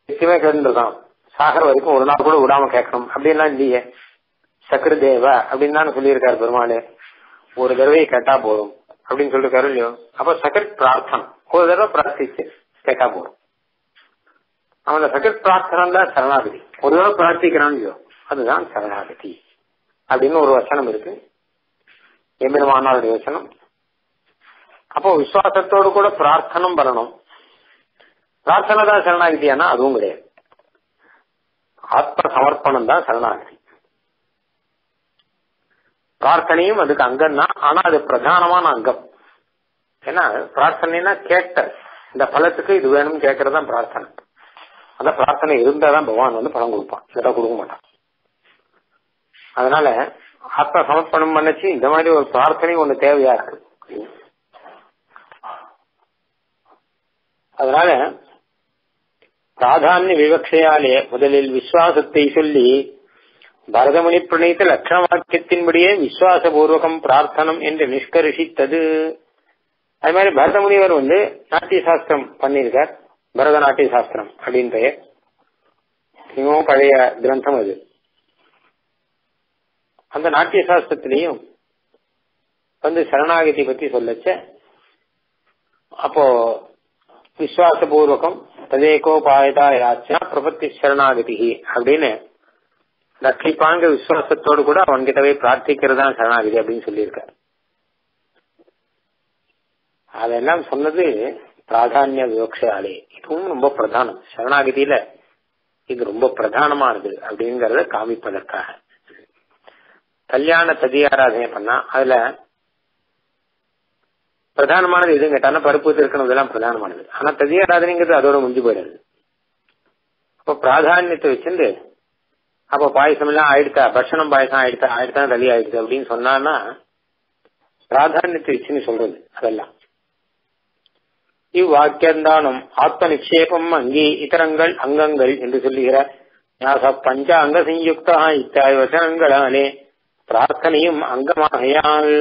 நிச்சயமே கேட்டுருக்கான். சாகர வரைக்கும் ஒரு நாள் கூட விடாம கேட்கணும் அப்படின்லாம் இல்லையே. சக்கரதேவ அப்படின்னு தானே சொல்லியிருக்காரு பெருமாள். ஒரு தடவை கேட்டா போதும் அப்படின்னு சொல்லிருக்காரு இல்லையோ. அப்ப சக்கரத் பிரார்த்தனை ஒரு தடவை பிரார்த்திச்சு கேட்டா போதும். அவன் சக்கரத் பிரார்த்தனை தான் சரணாகதி. ஒரு தடவை பிரார்த்திக்கிறான் இல்லையோ அதுதான் சரணாகதி அப்படின்னு ஒரு வசனம் இருக்கு, எம்பெருமானாருடைய வசனம். அப்போ விசுவாசத்தோடு கூட பிரார்த்தனம் பண்ணணும். பிரார்த்தனை தான் சரணாகதியானா அதுவும் கிடையாது. ஆத்ம சமர்ப்பணம் தான் சரணாகதி. பிரார்த்தனையும் அதுக்கு அங்கம் தான், ஆனா அது பிரதானமான அங்கம். ஏன்னா பிரார்த்தனைனா கேட்ட இந்த பலத்துக்கு இது வேணும்னு கேட்கறதுதான் பிரார்த்தனை. அந்த பிரார்த்தனை இருந்தாதான் பகவான் வந்து பலம் கொடுப்பான், இதை கொடுக்க மாட்டான். அதனால ஆத்ம சமர்ப்பணம் பண்ணிச்சு இந்த மாதிரி ஒரு பிரார்த்தனை ஒண்ணு தேவையா இருக்கு. அதனால பிராதானிய விவக்ஷையாலே முதலில் விசுவாசத்தை சொல்லி பரதமுனி பிரணயித்த லட்சண வாக்கியத்தின்படியே விசுவாசபூர்வகம் பிரார்த்தனம் என்று நிஷ்கர்ஷித்தது. அது மாதிரி பரதமுனிவர் வந்து நாட்டிய சாஸ்திரம் பண்ணியிருக்கார். பரதநாட்டிய சாஸ்திரம் அப்படின்னு பெயர். மிகவும் பழைய கிரந்தம் அது. அந்த நாட்டிய சாஸ்திரத்திலையும் வந்து சரணாகதி பத்தி சொல்லச்ச அப்போ விசுவாசபூர்வகம் ததேகோபாயதா யாச்சனா பிரபத்தி சரணாகதி அப்படின்னு ரட்சிப்பாங்க விசுவாசத்தோடு கூட அவன்கிட்டவே பிரார்த்திக்கிறதா சரணாகதி அப்படின்னு சொல்லியிருக்காரு. அதெல்லாம் சொன்னது பிராதானிய விவக்ஷாலே. இதுவும் ரொம்ப பிரதானம். சரணாகதியில இது ரொம்ப பிரதானமானது அப்படிங்கறத காமிப்பதற்காக. கல்யாண ததியாராதனை பண்ணா அதுல பிரதானமானது எதுவும் கேட்டாலும் பருப்பு இருக்கணும், இதெல்லாம் பிரதானமானது. ஆனா ததியாராதனைங்கிறது அதோட முடிஞ்சு போயிடுது. அப்ப பிராதானியத்தை வச்சிருந்து அப்ப பாயசம் எல்லாம் ஆயிடுத்தா, பட்சணம் பாயசம் ஆயிடுத்தா தலி ஆயிடுது அப்படின்னு சொன்னான்னா பிராதானியத்தை வச்சுன்னு சொல்றது. அதெல்லாம் இவ்வாக்கியந்தானம் ஆத்ம நிக்ஷேபம் அங்கே இதரங்கள் அங்கங்கள் என்று சொல்லுகிறார். பஞ்ச அங்க சயுக்தா இத்தாய் வசனங்களாலே பிரார்த்தனையும் அங்கமாகையால்.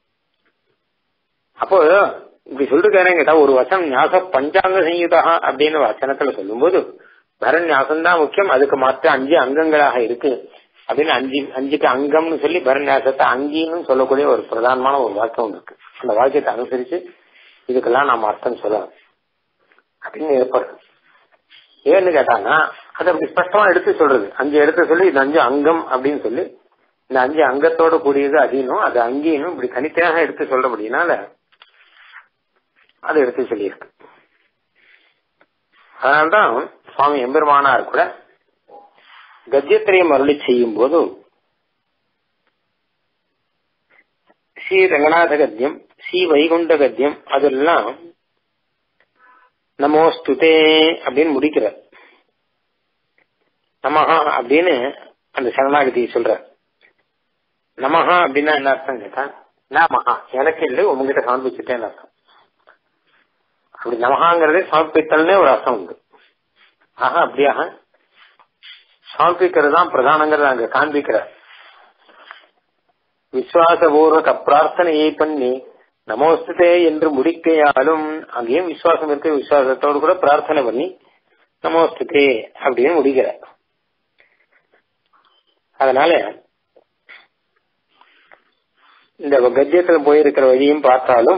அப்போ இப்படி சொல்லிருக்காரு கேட்டா ஒரு வசனம் ஞாச பஞ்சாங்க சயுதா அப்படின்னு வசனத்துல சொல்லும் போது பரன் ஞாசம் தான் முக்கியம், அதுக்கு மாற்ற 5 அங்கங்களாக இருக்கு அப்படின்னு 5க்கு அங்கம்னு சொல்லி பரன் ஞாசத்தை அங்கின்னு சொல்லக்கூடிய ஒரு பிரதானமான ஒரு வாக்கியம் இருக்கு. அந்த வாக்கியத்தை அனுசரிச்சு இதுக்கெல்லாம் நாம அர்த்தம் சொல்லலாம் அப்படின்னு ஏற்படுது. ஏன்னு கேட்டாங்கன்னா அது அப்படி ஸ்பஷ்டமா எடுத்து சொல்றது. 5 எடுத்து சொல்லி இது 5 அங்கம் அப்படின்னு சொல்லி இந்த 5 அங்கத்தோட கூடியது அதீனும் அது அங்கீனும் இப்படி தனித்தனியாக எடுத்து சொல்றபடினால அதை எடுத்து சொல்லியிருக்கு. அதனால்தான் சுவாமி எம்பெருமானார் கூட கத்தியத்திரையும் அருளி செய்யும் போது ஸ்ரீ ரங்கநாத கத்தியம், ஸ்ரீ வைகுண்ட கத்தியம் அதெல்லாம் நமோஸ்துதே அப்படின்னு முடிக்கிறார். நமஹா அப்படின்னு அந்த சரணாகதியை சொல்ற. நமஹா அப்படின்னா என்ன அர்த்தம் கேட்டா நமஹா எனக்கு இல்லை உங்ககிட்ட சமர்ப்பிச்சுட்டேன்னு அர்த்தம். அப்படி நமஹாங்கிறதே சமர்ப்பித்தல்னே ஒரு அர்த்தம் உண்டு. ஆஹா அப்படியாக சமர்ப்பிக்கிறது தான் பிரதானங்கிறத அங்க காண்பிக்கிற. விசுவாசபூர்வக பிரார்த்தனையை பண்ணி நமோஸ்தே என்று முடிக்கையாலும் அங்கேயும் விசுவாசம் இருக்கு. விசுவாசத்தோடு கூட பிரார்த்தனை பண்ணி நமோஸ்தே அப்படின்னு முடிக்கிற. அதனால இந்த கத்தியத்துல போயிருக்கிற வழியும் பார்த்தாலும்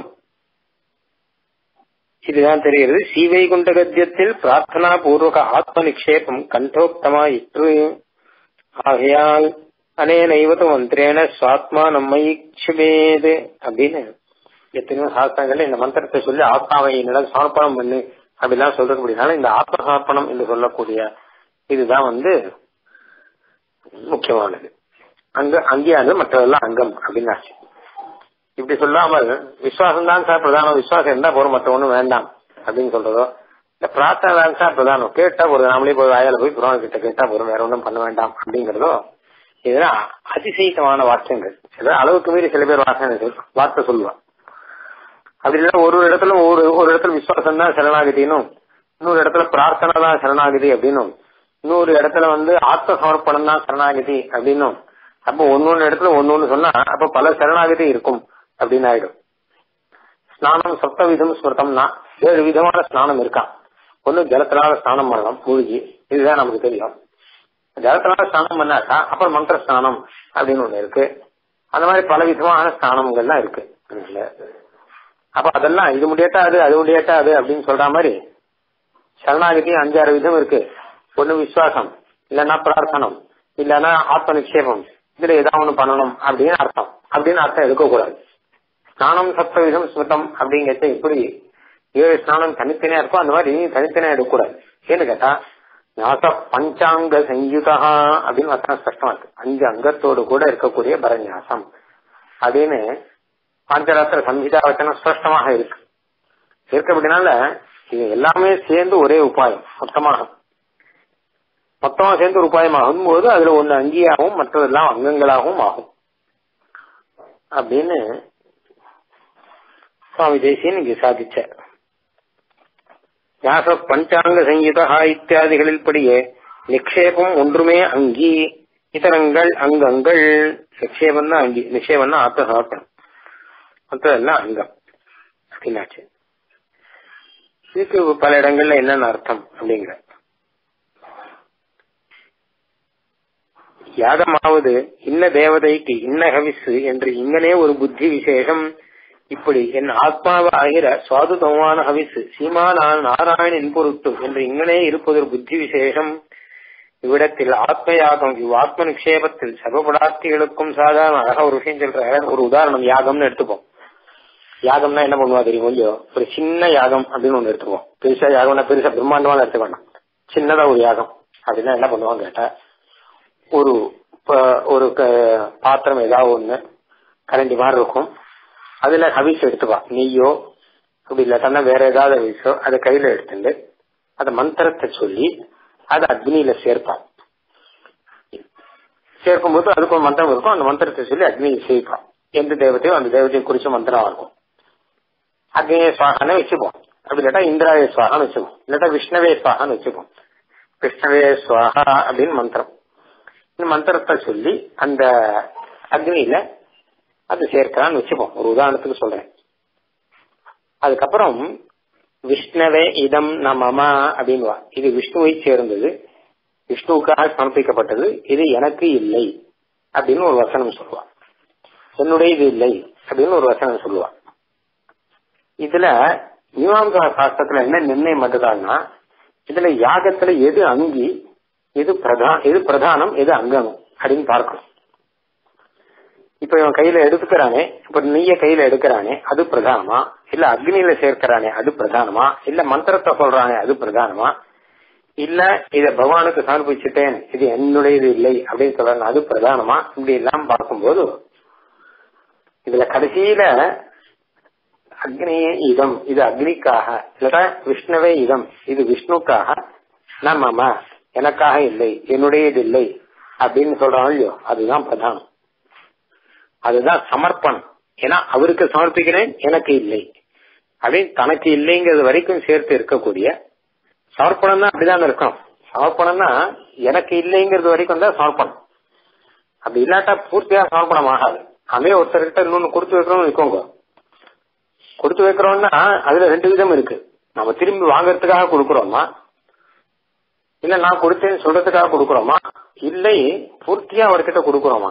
இதுதான் தெரிகிறது. ஸ்ரீவைகுண்ட கத்தியத்தில் பிரார்த்தனா பூர்வக ஆத்ம நிக்ஷேபம் கண்டோக்தமா இற்று ஆகையால் அனேனைவத மந்திரேன சுவாத்மா நம்மை க்ஷிபேது அப்படின்னு எத்தனையோ சாஸ்திரங்கள்ல இந்த மந்திரத்தை சொல்லி ஆத்மாவை என்னிடம் சமர்ப்பணம் பண்ணு அப்படிலாம் சொல்றது. அப்படின்னால இந்த ஆத்ம சமர்ப்பணம் என்று சொல்லக்கூடிய இதுதான் வந்து முக்கியமானது. அங்கேயானது மற்றதெல்லாம் அங்கம் அப்படின்னு ஆச்சு. இப்படி சொல்லாமல் விசுவாசம் தான் சார் பிரதானம், விசுவாசம் இருந்தா போறோம் மற்ற ஒண்ணும் வேண்டாம் அப்படின்னு சொல்றதோ, இந்த பிரார்த்தனை தான் சார் பிரதானம், கேட்டா ஒரு நாமளே போய் வாயால போய் புராண கிட்ட கேட்டா போறோம் வேற ஒன்றும் பண்ண வேண்டாம் அப்படிங்கறதோ இதெல்லாம் அதிசயித்தமான வார்த்தைகள். அளவுக்கு மீறி சில பேர் வார்த்தை சொல்லுவான். அப்படி இல்லை ஒரு இடத்துல ஒரு இடத்துல விசுவாசம் தான் சரணாகதினும், இன்னொரு இடத்துல பிரார்த்தனை தான் சரணாகதி அப்படின்னும், இன்னொரு இடத்துல வந்து ஆத்ம சமர்ப்பணம் தான் சரணாகதி அப்படின்னும். அப்போ ஒன்னொன்னு இடத்துல ஒன்னொன்னு சொன்னா அப்ப பல சரணாகதி இருக்கும் அப்படின்னு ஆயிடும். ஸ்நானம் 7 விதம் ஸ்மிருதம்னா 7 விதமான ஸ்நானம் இருக்கா. ஒண்ணு ஜலத்தினால ஸ்நானம் பண்ணலாம் மூழ்கி, இதுதான் நமக்கு தெரியும். ஜலத்தினால ஸ்நானம் பண்ணாக்கா அப்புறம் மந்திர ஸ்நானம் அப்படின்னு ஒண்ணு இருக்கு. அந்த மாதிரி பல விதமான ஸ்நானங்கள்லாம் இருக்கு. அப்ப அதெல்லாம் இது முடியாட்டா அது முடியாட்டா அது அப்படின்னு சொல்ற மாதிரி சரணாகதி 5-6 விதம் இருக்கு. ஒண்ணு விசுவாசம், இல்லன்னா பிரார்த்தனம், இல்லன்னா ஆத்ம நிக்ஷேபம், இதுல ஏதாவது ஒண்ணு பண்ணணும் அப்படின்னு அர்த்தம் எடுக்கக்கூடாது. ஸ்நானம் சப்தவிதம் ஸ்மிருதம் அப்படிங்கிறது எப்படி 7 ஸ்நானம் தனித்தனியா இருக்கும், அந்த மாதிரி தனித்தனியா எடுக்கக்கூடாது. ஏன்னு கேட்டா ஞாச பஞ்சாங்க சயுதா அப்படின்னு வசனம் ஸ்பஷ்டமா இருக்கு. 5 அங்கத்தோடு கூட இருக்கக்கூடிய பரநியாசம் அப்படின்னு பாஞ்சராத்திர சம்ஹிதா வச்சனம் ஸ்பஷ்டமாக இருக்கு. அப்படினால இது எல்லாமே சேர்ந்து ஒரே உபாயம் மொத்தமா சேர்ந்து ஒரு உபாயம் ஆகும் போது அதுல ஒண்ணு அங்கியாகவும் மற்றதெல்லாம் அங்கங்களாகவும் ஆகும் அப்படின்னு சுவாமி தேசியன் இங்கு சாதிச்சார். ஞாச பஞ்சாங்க சங்கீதா இத்தியாதிகளில் படியே நிக்ஷேபம் ஒன்றுமே அங்கி, இதரங்கள் அங்கங்கள். நிக்ஷேபம் தான் அங்கி, நிக்ஷேபம் தான் ஆத்த சாப்பிடும், மற்றதெல்லாம் அங்கம் அப்படின்னாச்சு. இதுக்கு பல இடங்கள்ல என்னென்ன அர்த்தம் அப்படிங்கிற யாகமாவது இன்ன தேவதைக்கு இன்ன ஹவிசு என்று இங்கனே ஒரு புத்தி விசேஷம். இப்படி என் ஆத்மாவாகிற சுவாதுதமான ஹவிசு சீமானான நாராயணின் பொருட்டு என்று இங்கனே இருப்பது ஒரு புத்தி விசேஷம். இவ்விடத்தில் ஆத்ம யாகம் இவ்வாத்ம நிக்ஷேபத்தில் சர்வ பதார்த்திகளுக்கும் சாதாரண அழகா ஒரு விஷயம் சொல்ற ஒரு உதாரணம் யாகம்னு எடுத்துப்போம். யாகம்னா என்ன பண்ணுவா தெரியும் இல்லையோ? ஒரு சின்ன யாகம் அப்படின்னு ஒண்ணு எடுத்துப்போம். பெருசா யாகம்னா பெருசா பிரம்மாண்டமா எடுத்துக்க வேண்டாம். சின்னதா ஒரு யாகம் அப்படின்னா என்ன பண்ணுவாங்க கேட்டா, ஒரு பாத்திரம் ஏதாவது ஒண்ணு கரண்டி மாதிரி இருக்கும், அதுல ஹவிஸ் எடுத்துப்பா, நெய்யோ அப்படி இல்லாட்டா வேற ஏதாவது ஹவிஸோ அதை கையில எடுத்துட்டு அந்த மந்திரத்தை சொல்லி அதை அக்னியில சேர்ப்பான். சேர்க்கும் போது அதுக்கு ஒரு மந்திரம் இருக்கும், அந்த மந்திரத்தை சொல்லி அக்னியை சேர்ப்பான். எந்த தேவத்தையோ அந்த தேவத்தையை குறிச்ச மந்திரம் இருக்கும். அக்னியே சுவாகான்னு வச்சுப்போம், அப்படி இல்லாட்டா இந்திராய சுவாகான்னு வச்சுப்போம், இல்லாட்டா விஷ்ணவே சுவாகான்னு வச்சுப்போம். விஷ்ணவே சுவாகா அப்படின்னு மந்திரம். இந்த மந்திரத்தை சொல்லி அந்த அக்னியில அது சேர்க்கிறான்னு வச்சுப்போம். ஒரு உதாரணத்துக்கு சொல்றேன். அதுக்கப்புறம் விஷ்ணவே இதம் நமமா அப்படின்வா, இது விஷ்ணுவை சேர்ந்தது, விஷ்ணுவுக்காக சமர்ப்பிக்கப்பட்டது, இது எனக்கு இல்லை அப்படின்னு ஒரு வசனம் சொல்லுவா. என்னுடைய இது இல்லை அப்படின்னு ஒரு வசனம் சொல்லுவா. இதுல மீமாம்சா சாஸ்திரத்துல என்ன நிர்ணயம் பண்றதான்னா, இதுல யாகத்துல எது அங்கி எது பிரதானம் எது அங்கம் அப்படின்னு பார்க்கணும். இப்ப இவன் கையில எடுத்துக்கிறானே, இப்ப நெய்ய கையில எடுக்கிறானே அது பிரதானமா, இல்ல அக்னியில சேர்க்கிறானே அது பிரதானமா, இல்ல மந்திரத்தை சொல்றானே அது பிரதானமா, இல்ல இத பகவானுக்கு சமர்ப்பிச்சுட்டேன் இது என்னுடையது இல்லை அப்படின்னு சொல்றாங்க அது பிரதானமா, இப்படி எல்லாம் பார்க்கும்போது இதுல கடைசியில அக்னியே இதம் இது அக்னிக்காக, இல்ல விஷ்ணுவே இதம் இது விஷ்ணுக்காக, நம்ம எனக்காக இல்லை என்னுடையது இல்லை அப்படின்னு சொல்றாங்க இல்லையோ, அதுதான் பிரதானம், அதுதான் சமர்ப்பணம். ஏன்னா அவருக்கு சமர்ப்பிக்கிறேன் எனக்கு இல்லை அப்படின்னு தனக்கு இல்லைங்கிறது வரைக்கும் சேர்த்து இருக்கக்கூடிய சமர்ப்பணம் தான். அப்படிதான் இருக்கணும். சமர்ப்பணம்னா எனக்கு இல்லைங்கிறது வரைக்கும் தான் சமர்ப்பணம். அப்படி இல்லாட்டா பூர்த்தியா சமர்ப்பணம் ஆகாது. அதே ஒருத்தர்கிட்ட இன்னொன்னு கொடுத்து வைக்கிறோம்னு இருக்கோங்க, கொடுத்து வைக்கிறோம்னா அதுல 2 விதம் இருக்கு. நம்ம திரும்பி வாங்கறதுக்காக கொடுக்கறோமா, இல்ல நான் கொடுத்தேன்னு சொல்றதுக்காக கொடுக்கறோமா, இல்லை பூர்த்தியா அவர்கிட்ட கொடுக்கறோமா.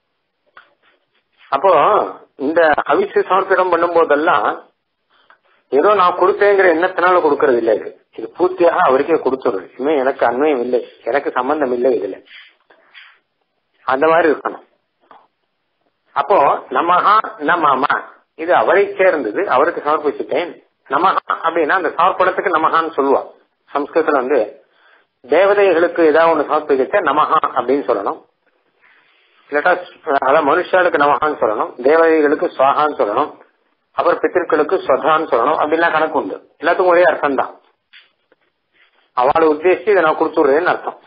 அப்போ இந்த அவிசு சமர்ப்பணம் பண்ணும் போதெல்லாம் ஏதோ நான் கொடுத்தேங்கிற எண்ணத்தினால கொடுக்கறது இல்லை. இது பூர்த்தியாக அவருக்கே கொடுத்துடுறது. இனிமே எனக்கு அன்வயம் இல்லை, எனக்கு சம்பந்தம் இல்லை இதுல, அந்த மாதிரி இருக்கணும். அப்போ நமஹா நமமா இது அவரை சேர்ந்தது, அவருக்கு சமர்ப்பிச்சுட்டேன். நமஹா அப்படின்னா அந்த சமர்ப்பணத்துக்கு நமஹான்னு சொல்லுவான். சம்ஸ்கிருதத்துல தேவதைகளுக்கு ஏதாவது ஒண்ணு சமர்ப்பிக்க நமஹா அப்படின்னு சொல்லணும், இல்லாட்டா அதான் மனுஷாளுக்கு நமஹான்னு சொல்லணும், தேவதைகளுக்கு சுவாகான்னு சொல்லணும், அப்புறம் பித்திருக்களுக்கு ஸ்வதான்னு சொல்லணும். அப்படின்லாம் கணக்கு உண்டு. எல்லாத்துக்கும் ஒரே அர்த்தம் தான். அவளை உத்தேசிச்சு இதை நான் கொடுத்துடுறேன்னு அர்த்தம்.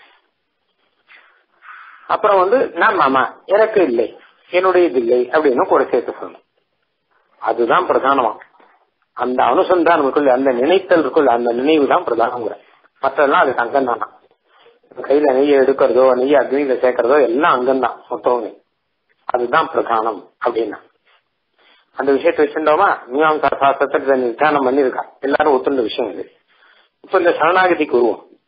அப்புறம் நான் எனக்கு இல்லை என்னுடையது இல்லை அப்படின்னு கூட சேர்த்து சொல்லணும். அதுதான் பிரதானமா. அந்த அனுசந்தானத்துக்குள்ள அந்த நினைத்தல் இருக்குள்ள அந்த நினைவு தான் பிரதானங்கிற. மற்றதெல்லாம் அது அங்கம் தானா. கையில நெய்ய எடுக்கிறதோ நெய்ய அக்னியில சேர்க்கறதோ எல்லாம் அங்கம்தான் மொத்தமே. அதுதான் பிரதானம் அப்படின்னா அந்த விஷயத்தை வச்சிருந்தோமா. மீமாம்சா சாஸ்திரத்தை நிர்தானம் பண்ணிருக்கா, எல்லாரும் ஒத்துண்ட விஷயம் இது. இப்ப இந்த சரணாகதிக்கு வருவோம்.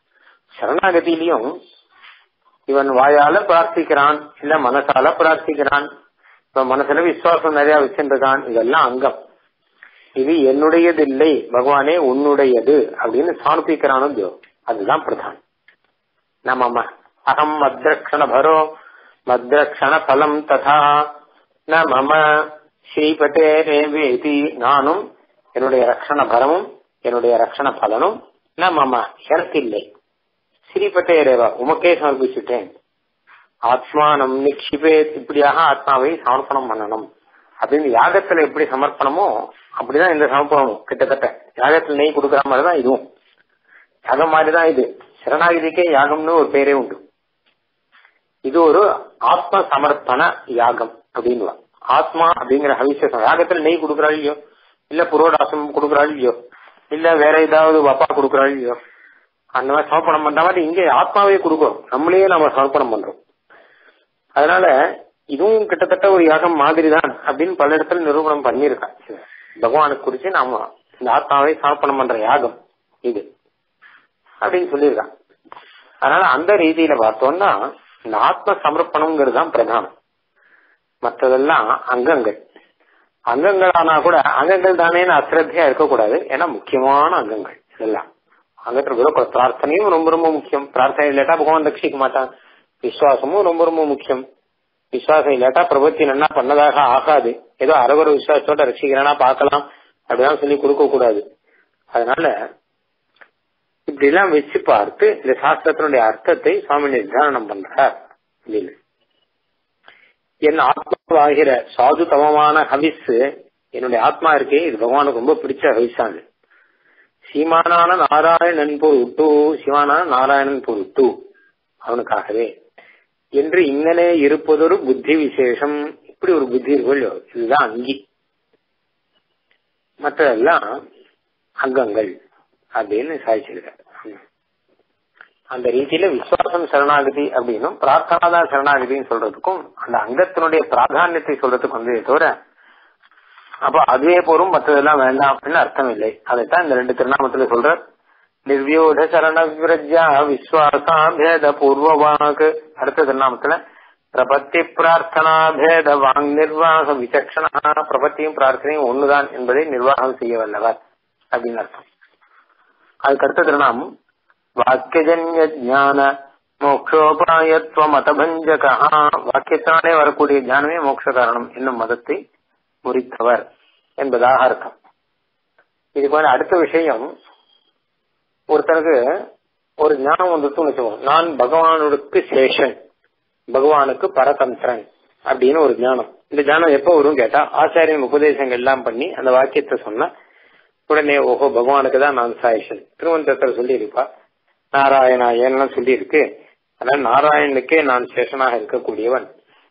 சரணாகதியிலையும் இவன் வாயால பிரார்த்திக்கிறான், இல்ல மனசால பிரார்த்திக்கிறான், இப்ப மனசுல விசுவாசம் நிறைய வச்சிருக்கான், இதெல்லாம் அங்கம். இது என்னுடையது இல்லை பகவானே உன்னுடையது அப்படின்னு சமர்ப்பிக்கிறானோ, அதுதான் பிரதானம். நம்ம அகம் மத்ரக்ஷண பரோ மத்ரக்ஷண பலம் ததா ந மம ஸ்ரீபதே ரேவேதி, நானும் என்னுடைய ரக்ஷண பரமும் என்னுடைய ரக்ஷண பலனும் ந மம எனக்கு இல்லை, ஸ்ரீபதே ரேவா உமக்கே சமர்ப்பிச்சுட்டேன், ஆத்மானம் நிக்ஷிபே, இப்படியாக ஆத்மாவை சமர்ப்பணம் பண்ணணும் அப்படின்னு யாகத்துல எப்படி சமர்ப்பணமோ அப்படிதான் இந்த சமர்ப்பணமும். கிட்டத்தட்ட யாகத்துல நெய் கொடுக்குற மாதிரிதான் இதுவும், யாகம் மாதிரிதான் இது. சரணாகிதிக்கே யாகம்னு ஒரு பேரே உண்டு. இது ஒரு ஆத்ம சமர்ப்பண யாகம் அப்படின்னு. ஆத்மா அப்படிங்கிற ஹவிசேஷம் யாகத்துல நெய் கொடுக்குறாள் இல்லையோ, இல்ல புரோடாசம் கொடுக்குறாள் இல்லையோ, இல்ல வேற ஏதாவது வப்பா கொடுக்குறாள் இல்லையோ, அந்த மாதிரி சமர்ப்பணம் பண்ற மாதிரி இங்கே ஆத்மாவே கொடுக்குறோம், நம்மளே நம்ம சமர்ப்பணம் பண்றோம். அதனால இதுவும் கிட்டத்தட்ட ஒரு யாகம் மாதிரி தான் அப்படின்னு பல இடத்துல நிரூபணம் பண்ணியிருக்கான். பகவானுக்கு குறிச்சு நாம இந்த ஆத்மாவை சமர்ப்பணம் பண்ற யாகம் இது அப்படின்னு சொல்லியிருக்கான். அதனால அந்த ரீதியில பார்த்தோம்னா இந்த ஆத்ம சமர்ப்பணம்ங்கிறது தான் பிரதானம். மற்றதெல்லாம் அங்கங்கள். அங்கங்கள் ஆனா கூட அங்கங்கள் தானே அசிரத்தையா இருக்கக்கூடாது, ஏன்னா முக்கியமான அங்கங்கள் இதெல்லாம். அங்கத்துல பிரார்த்தனையும் ரொம்ப ரொம்ப முக்கியம். பிரார்த்தனை இல்லாட்டா பகவான் ரட்சிக்க மாட்டான். விசுவாசமும் ரொம்ப ரொம்ப முக்கியம். விசுவாசம் இல்லாட்டா பிரபத்தி நன்னா பண்ணதாக ஆகாது. ஏதோ அரகுர விசுவாசத்தோட ரட்சிக்கிறானா பார்க்கலாம் அப்படிதான் சொல்லி கொடுக்க கூடாது. அதனால இப்படி எல்லாம் வச்சு பார்த்து இந்த சாஸ்திரத்தினுடைய அர்த்தத்தை சுவாமி நிர்தாரணம் பண்றார். என் ஆத்மாவாகிற சாது தமமான ஹவிஸ், என்னுடைய ஆத்மா இருக்கே இது பகவானுக்கு ரொம்ப பிடிச்ச ஹவிஸாது. சீமானான நாராயணன் பொருட்டு, சிவானான நாராயணன் பொருட்டு அவனுக்காகவே என்று இங்கனே இருப்பதொரு புத்தி விசேஷம். இப்படி ஒரு புத்தி இருக்கோ, இதுதான் அங்கி, மற்றதெல்லாம் அங்கங்கள் அப்படின்னு சாதிச்சிருக்க. அந்த ரீதியில விசுவாசம் சரணாகதி அப்படின்னும் பிரார்த்தனாதான் சரணாகதின்னு சொல்றதுக்கும் அந்த அங்கத்தினுடைய பிராதானியத்தை சொல்றதுக்கு வந்து தவிர அப்ப அதுவே போரும் மற்றதெல்லாம் வேண்டாம் அப்படின்னு அர்த்தம் இல்லை. அதைத்தான் இந்த 2 திருநாமத்துல சொல்ற. நிர்வியோத சரண விரஜா விஸ்வாசா பேத பூர்வவாக். அடுத்த திருநாமத்துல பிரபத்தி பிரார்த்தனா பேத வாங் நிர்வாக விசக்ஷணா. பிரபத்தியும் பிரார்த்தனையும் ஒண்ணுதான் என்பதை நிர்வாகம் செய்ய வல்லவர் அப்படின்னு அர்த்தம். அதுக்கு அடுத்த திருநாமம் வாக்கியஜன்ய ஞான மோக்ஷோபாயத்துவ மதபஞ்சகா. வாக்கியத்தினாலே வரக்கூடிய ஞானமே மோட்ச காரணம் என்னும் மதத்தை முறித்தவர் என்பதாக அர்த்தம். இதுக்கு வந்து அடுத்த விஷயம், ஒருத்தருக்கு ஒரு ஞானம் வந்துட்டு வச்சுக்கோங்க, நான் பகவானுக்கு சேஷன், பகவானுக்கு பரதந்திரன் அப்படின்னு ஒரு ஞானம். இந்த ஞானம் எப்ப வரும் கேட்டா ஆச்சாரியன் உபதேசங்கள் எல்லாம் பண்ணி அந்த வாக்கியத்தை சொன்னா உடனே ஓஹோ பகவானுக்கு தான் நான் சேஷன். திருவனந்தபுரத்துல சொல்லி இருப்பா நாராயணா ஏன்லாம் சொல்லி இருக்கு. அதனால நாராயணனுக்கே நான் சேஷனாக இருக்கக்கூடியவன்,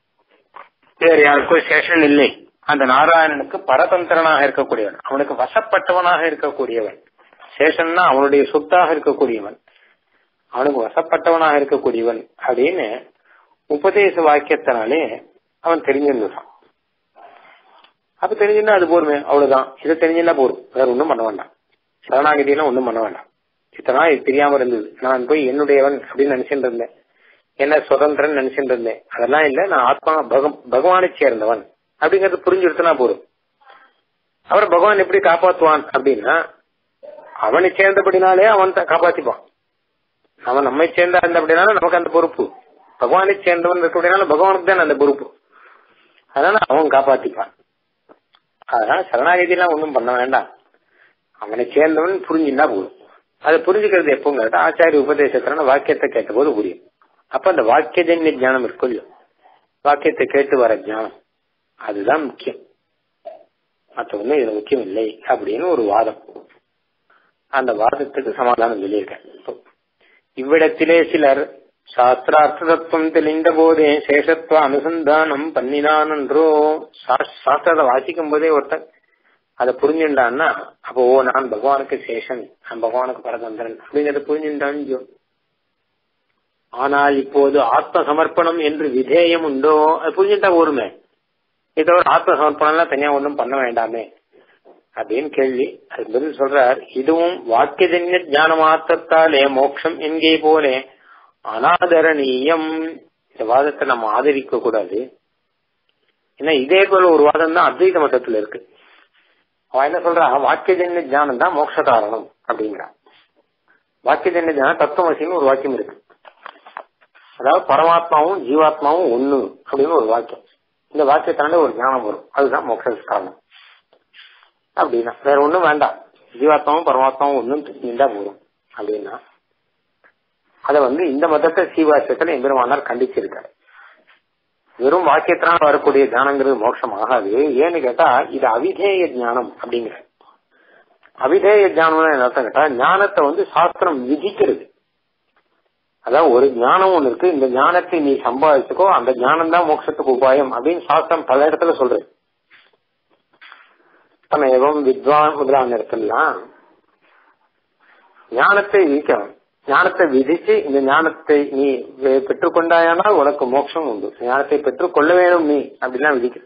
வேறு யாருக்கும் சேஷன் இல்லை. அந்த நாராயணனுக்கு பரதந்திரனாக இருக்கக்கூடியவன், அவனுக்கு வசப்பட்டவனாக இருக்கக்கூடியவன். சேஷன்னா அவனுடைய சொத்தாக இருக்கக்கூடியவன், அவனுக்கு வசப்பட்டவனாக இருக்கக்கூடியவன் அப்படின்னு உபதேச வாக்கியத்தினாலே அவன் தெரிஞ்சிருந்தான். அப்ப தெரிஞ்சுன்னா அது போருமே, அவ்வளவுதான். இதை தெரிஞ்சுன்னா போரும், வேற ஒன்றும் பண்ண வேண்டாம். சரணாகதியெல்லாம் ஒன்றும் பண்ண வேண்டாம். இத்தனா இது தெரியாம இருந்தது, நான் போய் என்னுடையவன் அப்படின்னு நினைச்சுட்டு இருந்தேன், என்ன சுதந்திரன் நினைச்சுட்டு இருந்தேன். அதெல்லாம் இல்ல, நான் ஆத்மா பகவானை சேர்ந்தவன் அப்படிங்கறது புரிஞ்சுடுத்துனா போதும். அப்புறம் பகவான் எப்படி காப்பாற்றுவான் அப்படின்னா அவனை சேர்ந்தபடினாலே அவன் காப்பாத்திப்பான். அவன் நம்மை சேர்ந்தா இருந்தபடினால நமக்கு அந்த பொறுப்பு, பகவானை சேர்ந்தவன் இருக்கபடினால பகவானுக்கு தான் அந்த பொறுப்பு. அதனால அவன் காப்பாத்திப்பான். அதனால சரணாகதி எல்லாம் ஒன்றும் பண்ண வேண்டாம், அவனை சேர்ந்தவன் புரிஞ்சுன்னா போதும். அதை புரிஞ்சுக்கிறது எப்போங்கிறத ஆச்சாரிய உபதேசத்தினால வாக்கியத்தை கேட்ட போது புரியும். அப்ப அந்த வாக்கியஜன்ய ஞானம் இருக்கும் இல்லையோ, வாக்கியத்தை கேட்டு வர ஞானம் அதுதான் முக்கியம், மற்ற ஒண்ணு இதுல முக்கியம் இல்லை அப்படின்னு ஒரு வாதம். அந்த வாதத்துக்கு சமாதானம் சொல்லியிருக்கேன். இவ்விடத்திலே சிலர் சாஸ்திரார்த்த தத்துவம் தெளிந்த போதே சேஷத்துவ அனுசந்தானம் பண்ணினானன்றோ. சாஸ்திரத்தை வாசிக்கும் போதே ஒருத்தன் அதை புரிஞ்சுட்டான்னா அப்போ ஓ நான் பகவானுக்கு சேஷன், நான் பகவானுக்கு பரதந்திரன் அப்படிங்கறத புரிஞ்சுட்டான். ஆனால் இப்போது ஆத்ம சமர்ப்பணம் என்று விதேயம் உண்டோ, அது புரிஞ்சுட்டா ஒருமே. இதோட ஆத்ம சமர்ப்பணம் எல்லாம் தனியா ஒன்றும் பண்ண வேண்டாமே அப்படின்னு கேள்வி. அது பதில் சொல்றார், இதுவும் வாக்கியஜன்ய ஞான மாத்திரத்தாலே மோட்சம் என்கே போலே அனாதரணீயம். இந்த வாதத்தை நம்ம ஆதரிக்க கூடாது. ஏன்னா இதே போல ஒரு வாதம் தான் அத்வைத மட்டத்துல இருக்கு. அவன் என்ன சொல்றா, வாக்கியஜன்ய ஞானம் தான் மோட்ச காரணம் அப்படிங்கிறான். வாக்கியஜன்ய ஞானம் தத்துவமசின்னு ஒரு வாக்கியம் இருக்கு. அதாவது பரமாத்மாவும் ஜீவாத்மாவும் ஒண்ணு அப்படின்னு ஒரு வாக்கியம். இந்த வாக்கியத்தாண்ட ஒரு ஞானம் வரும், அதுதான் மோட்ச காரணம் அப்படின்னா. வேற ஒண்ணும் வேண்டாம், ஜீவாத்மாவும் பரமாத்மாவும் ஒண்ணும் தெரிஞ்சா போதும் அப்படின்னா. அத இந்த மதத்தை சீவாசத்துல எம்பெருமானார் கண்டிச்சிருக்காரு. வெறும் வாக்கியத்தினால் வரக்கூடிய ஞானங்கிறது மோட்சம் ஆகாது. ஏன்னு கேட்டா இது அவிதேய ஞானம் அப்படிங்கிற. அவிதேய ஞானம் என்ன அர்த்தம் கேட்டா, ஞானத்தை சாஸ்திரம் விதிக்கிறது. அதாவது ஒரு ஞானம் ஒண்ணு இருக்கு, இந்த ஞானத்தை நீ சம்பாதிச்சுக்கோ, அந்த ஞானம் தான் மோட்சத்துக்கு உபாயம் அப்படின்னு சாஸ்திரம் பல இடத்துல சொல்றது. தமேவம் வித்வான் முதலான இடத்துலாம் ஞானத்தை விதிக்கணும். ஞானத்தை விதிச்சு இந்த ஞானத்தை நீ பெற்றுக்கொண்டாயானால் உனக்கு மோட்சம் உண்டு, ஞானத்தை பெற்றுக்கொள்ள வேண்டும் நீ அப்படிலாம் விதிக்கிறது.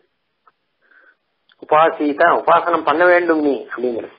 உபாசனம் பண்ண வேண்டும் நீ அப்படிங்கிறது.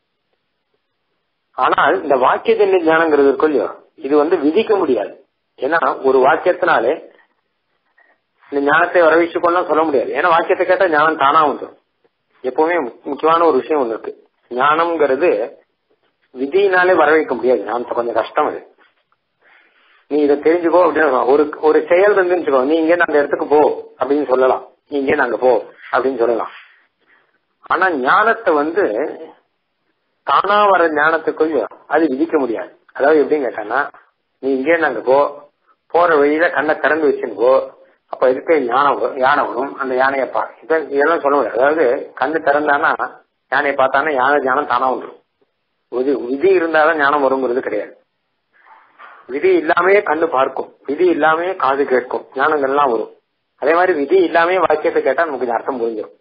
ஆனால் இந்த வாக்கியத்தின் ஞானங்கிறது இருக்கும் இல்லையோ, இது விதிக்க முடியாது. ஏன்னா ஒரு வாக்கியத்தினாலே இந்த ஞானத்தை வரவழைச்சுக்கொள்ள சொல்ல முடியாது. ஏன்னா வாக்கியத்தை கேட்டா ஞானம் தானா வந்துடும். எப்பவுமே முக்கியமான ஒரு விஷயம் ஒண்ணு இருக்கு, ஞானம்ங்கிறது விதியினாலே வரவைக்க முடியாது. ஞானத்தை கொஞ்சம் கஷ்டம். அது நீ இதை தெரிஞ்சுக்கோ அப்படின்னு ஒரு செயல் இருந்துச்சுக்கோ, நீ இங்கே அந்த இடத்துக்கு போ அப்படின்னு சொல்லலாம், நீ இங்கே நாங்க போ அப்படின்னு சொல்லலாம். ஆனா ஞானத்தை தானா வர ஞானத்துக்குள்ள அது விதிக்க முடியாது. அதாவது எப்படின்னு கேட்டானா, நீ இங்கே நாங்க போற வழியில கண்ணை திறந்து வச்சுன்னு போ, அப்ப இருக்க யானை வரும், அந்த யானையை பா, இதெல்லாம் சொல்ல முடியாது. அதாவது கண்ணு திறந்தானா யானையை பார்த்தானா யானை ஞானம் தானா வந்துடும். விதி இருந்தாலும் ஞானம் வருங்கிறது கிடையாது. விதி இல்லாமே கண்ணு பார்க்கும், விதி இல்லாமே காது கேட்கும், ஞானங்கள்லாம் வரும். அதே மாதிரி விதி இல்லாமே வாக்கியத்தை கேட்டா நமக்கு அர்த்தம் புரிஞ்சிடும்.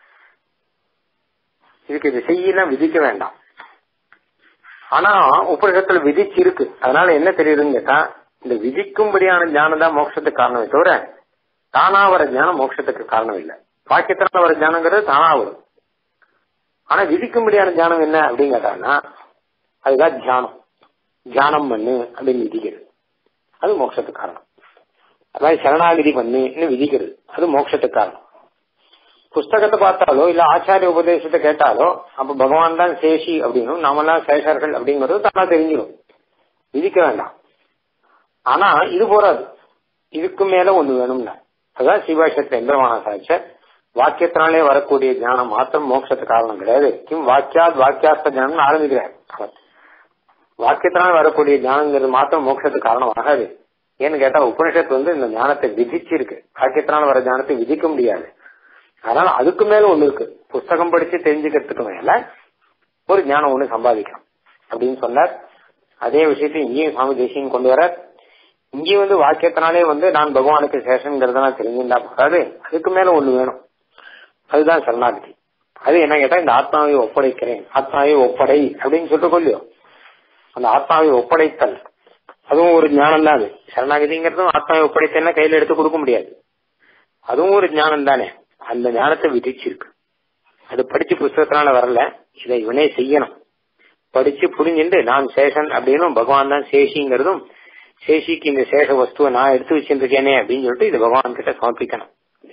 இதுக்கு இது செய்யலாம் விதிக்க வேண்டாம். ஆனா உபநிஷத்துல விதிச்சு இருக்கு. அதனால என்ன தெரியுதுன்னு கேட்டா, இந்த விதிக்கும்படியான ஞானம் தான் மோட்சத்துக்கு காரணமே தவிர தானா வர ஞானம் மோட்சத்துக்கு காரணம் இல்லை. வாக்கியத்தினால வர ஞானங்கிறது தானா வரும். ஆனா விதிக்கும்படியான ஞானம் என்ன அப்படின்னு கேட்டாங்கன்னா, அதுதான் தியானம் பண்ணு அப்படின்னு விதிக்கிறது, அது மோட்சத்துக்கு காரணம். அதாவது சரணாகிதி பண்ணு விதிக்கிறது, அது மோட்சத்துக்கு காரணம். புஸ்தகத்தை பார்த்தாலோ இல்ல ஆச்சாரிய உபதேசத்தை கேட்டாலோ அப்ப பகவான் தான் சேஷி அப்படின்னும் நாமெல்லாம் சேஷர்கள் அப்படிங்கறது தானா தெரிஞ்சிடும், விதிக்க வேண்டாம். ஆனா இது போறாது, இதுக்கு மேல ஒண்ணு வேணும்னா. அதான் சிவாஷத்தை எம்பெருமான சாட்சர் வாக்கியத்தினாலே வரக்கூடிய ஞானம் மாத்திரம் மோட்சத்துக்கு காரணம் கிடையாது. கிம் வாக்கியார்த்த ஞானம் ஆரம்பிக்கிறார். வாக்கியத்தினால வரக்கூடிய ஞானங்கிறது மாத்திரம் மோட்சத்துக்கு காரணம் ஆகாது. ஏன்னு கேட்டா உபனிஷத்து இந்த ஞானத்தை விதிச்சிருக்கு, வாக்கியத்தினால வர ஞானத்தை விதிக்க முடியாது. அதனால அதுக்கு மேல ஒண்ணு இருக்கு, புஸ்தகம் படிச்சு தெரிஞ்சுக்கிறதுக்கு மேல ஒரு ஞானம் ஒண்ணு சம்பாதிக்கணும் அப்படின்னு சொன்னார். அதே விஷயத்தை இங்கேயும் சுவாமி தேசியம் கொண்டு வர. இங்கேயும் வாக்கியத்தினாலே நான் பகவானுக்கு சேஷன்ங்கிறதுலாம் தெரிஞ்சுட்டா போகாது, அதுக்கு மேல ஒண்ணு வேணும், அதுதான் சரணாகதி. அது என்ன கேட்டா, இந்த ஆத்மாவை ஒப்படைக்கிறேன், ஆத்மாவை ஒப்படை அப்படின்னு சொல்லிட்டு கொள்ளியோ, அந்த ஆத்மாவை ஒப்படைத்தல் அதுவும் ஒரு ஞானம் தான். அது சரணாகதிங்கிறதும் ஆத்மாவை ஒப்படைத்தல்னா கையில எடுத்து கொடுக்க முடியாது, அதுவும் ஒரு ஞானம் தானே. அந்த ஞானத்தை விதிச்சிருக்கு, அது படிச்சு புஸ்தகத்தினால வரல, இதை இவனே செய்யணும். படிச்சு புரிஞ்சுட்டு நான் சேஷன் அப்படின்னும் பகவான் தான் சேஷிங்கிறதும், சேஷிக்கு இந்த சேஷ வஸ்துவை நான் எடுத்து வச்சிருக்கேனே அப்படின்னு சொல்லிட்டு இதை பகவான் கிட்ட சமர்ப்பிக்கணும்.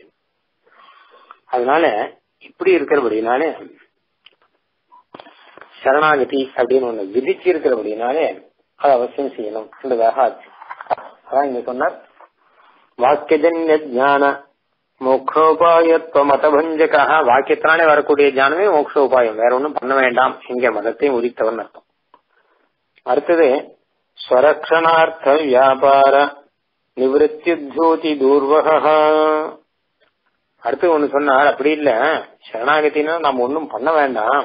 அதனால இப்படி இருக்கிறபடினாலே சரணாகதி அப்படின்னு ஒண்ணு விதிச்சு இருக்கிறபடினாலே அது அவசியம் செய்யணும் என்பதாக ஆச்சு. அதான் இங்க சொன்னார், வாக்கியஜன்ய ஞான மோக்ஷோபாயத்துவ மதபஞ்சகா. வாக்கியத்தினாலே வரக்கூடிய ஞானமே மோக்ஷோபாயம், வேற ஒன்றும் பண்ண வேண்டாம் என்கிற மதத்தையும் உரித்தவன் அர்த்தம். அடுத்தது ஸ்வரக்ஷணார்த்த வியாபார நிவத்தியோதி தூர்வக. அடுத்து ஒண்ணு சொன்னார், அப்படி இல்ல சரணாகத்தினா நம்ம ஒன்னும் பண்ண வேண்டாம்,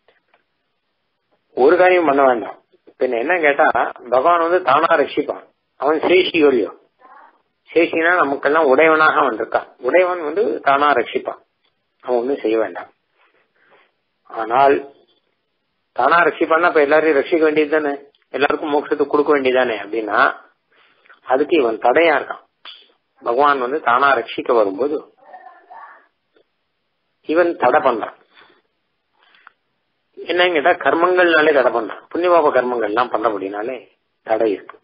ஒரு காரியம் பண்ண வேண்டாம். பின்ன என்ன கேட்டா, பகவான் தானா ரட்சிப்பான், அவன் சேஷியோலியோ. சேஷினா நமக்கெல்லாம் உடையவனாக வந்திருக்கான், உடையவன் தானா ரட்சிப்பான், அவன் ஒன்னும் செய்ய வேண்டாம். ஆனால் தானா ரட்சிப்பான்னா இப்ப எல்லாரையும் ரட்சிக்க வேண்டியது தானே, எல்லாருக்கும் மோட்சத்துக்கு கொடுக்க வேண்டியதானே அப்படின்னா அதுக்கு இவன் தடையா இருக்கான். பகவான் தானா ரட்சிக்க வரும்போது இவன் தடை பண்றான். என்னன்னு கேட்டா கர்மங்கள்னாலே தடை பண்றான். புண்ணியபாப கர்மங்கள் எல்லாம் பண்ற அப்படின்னாலே தடை இருக்கு.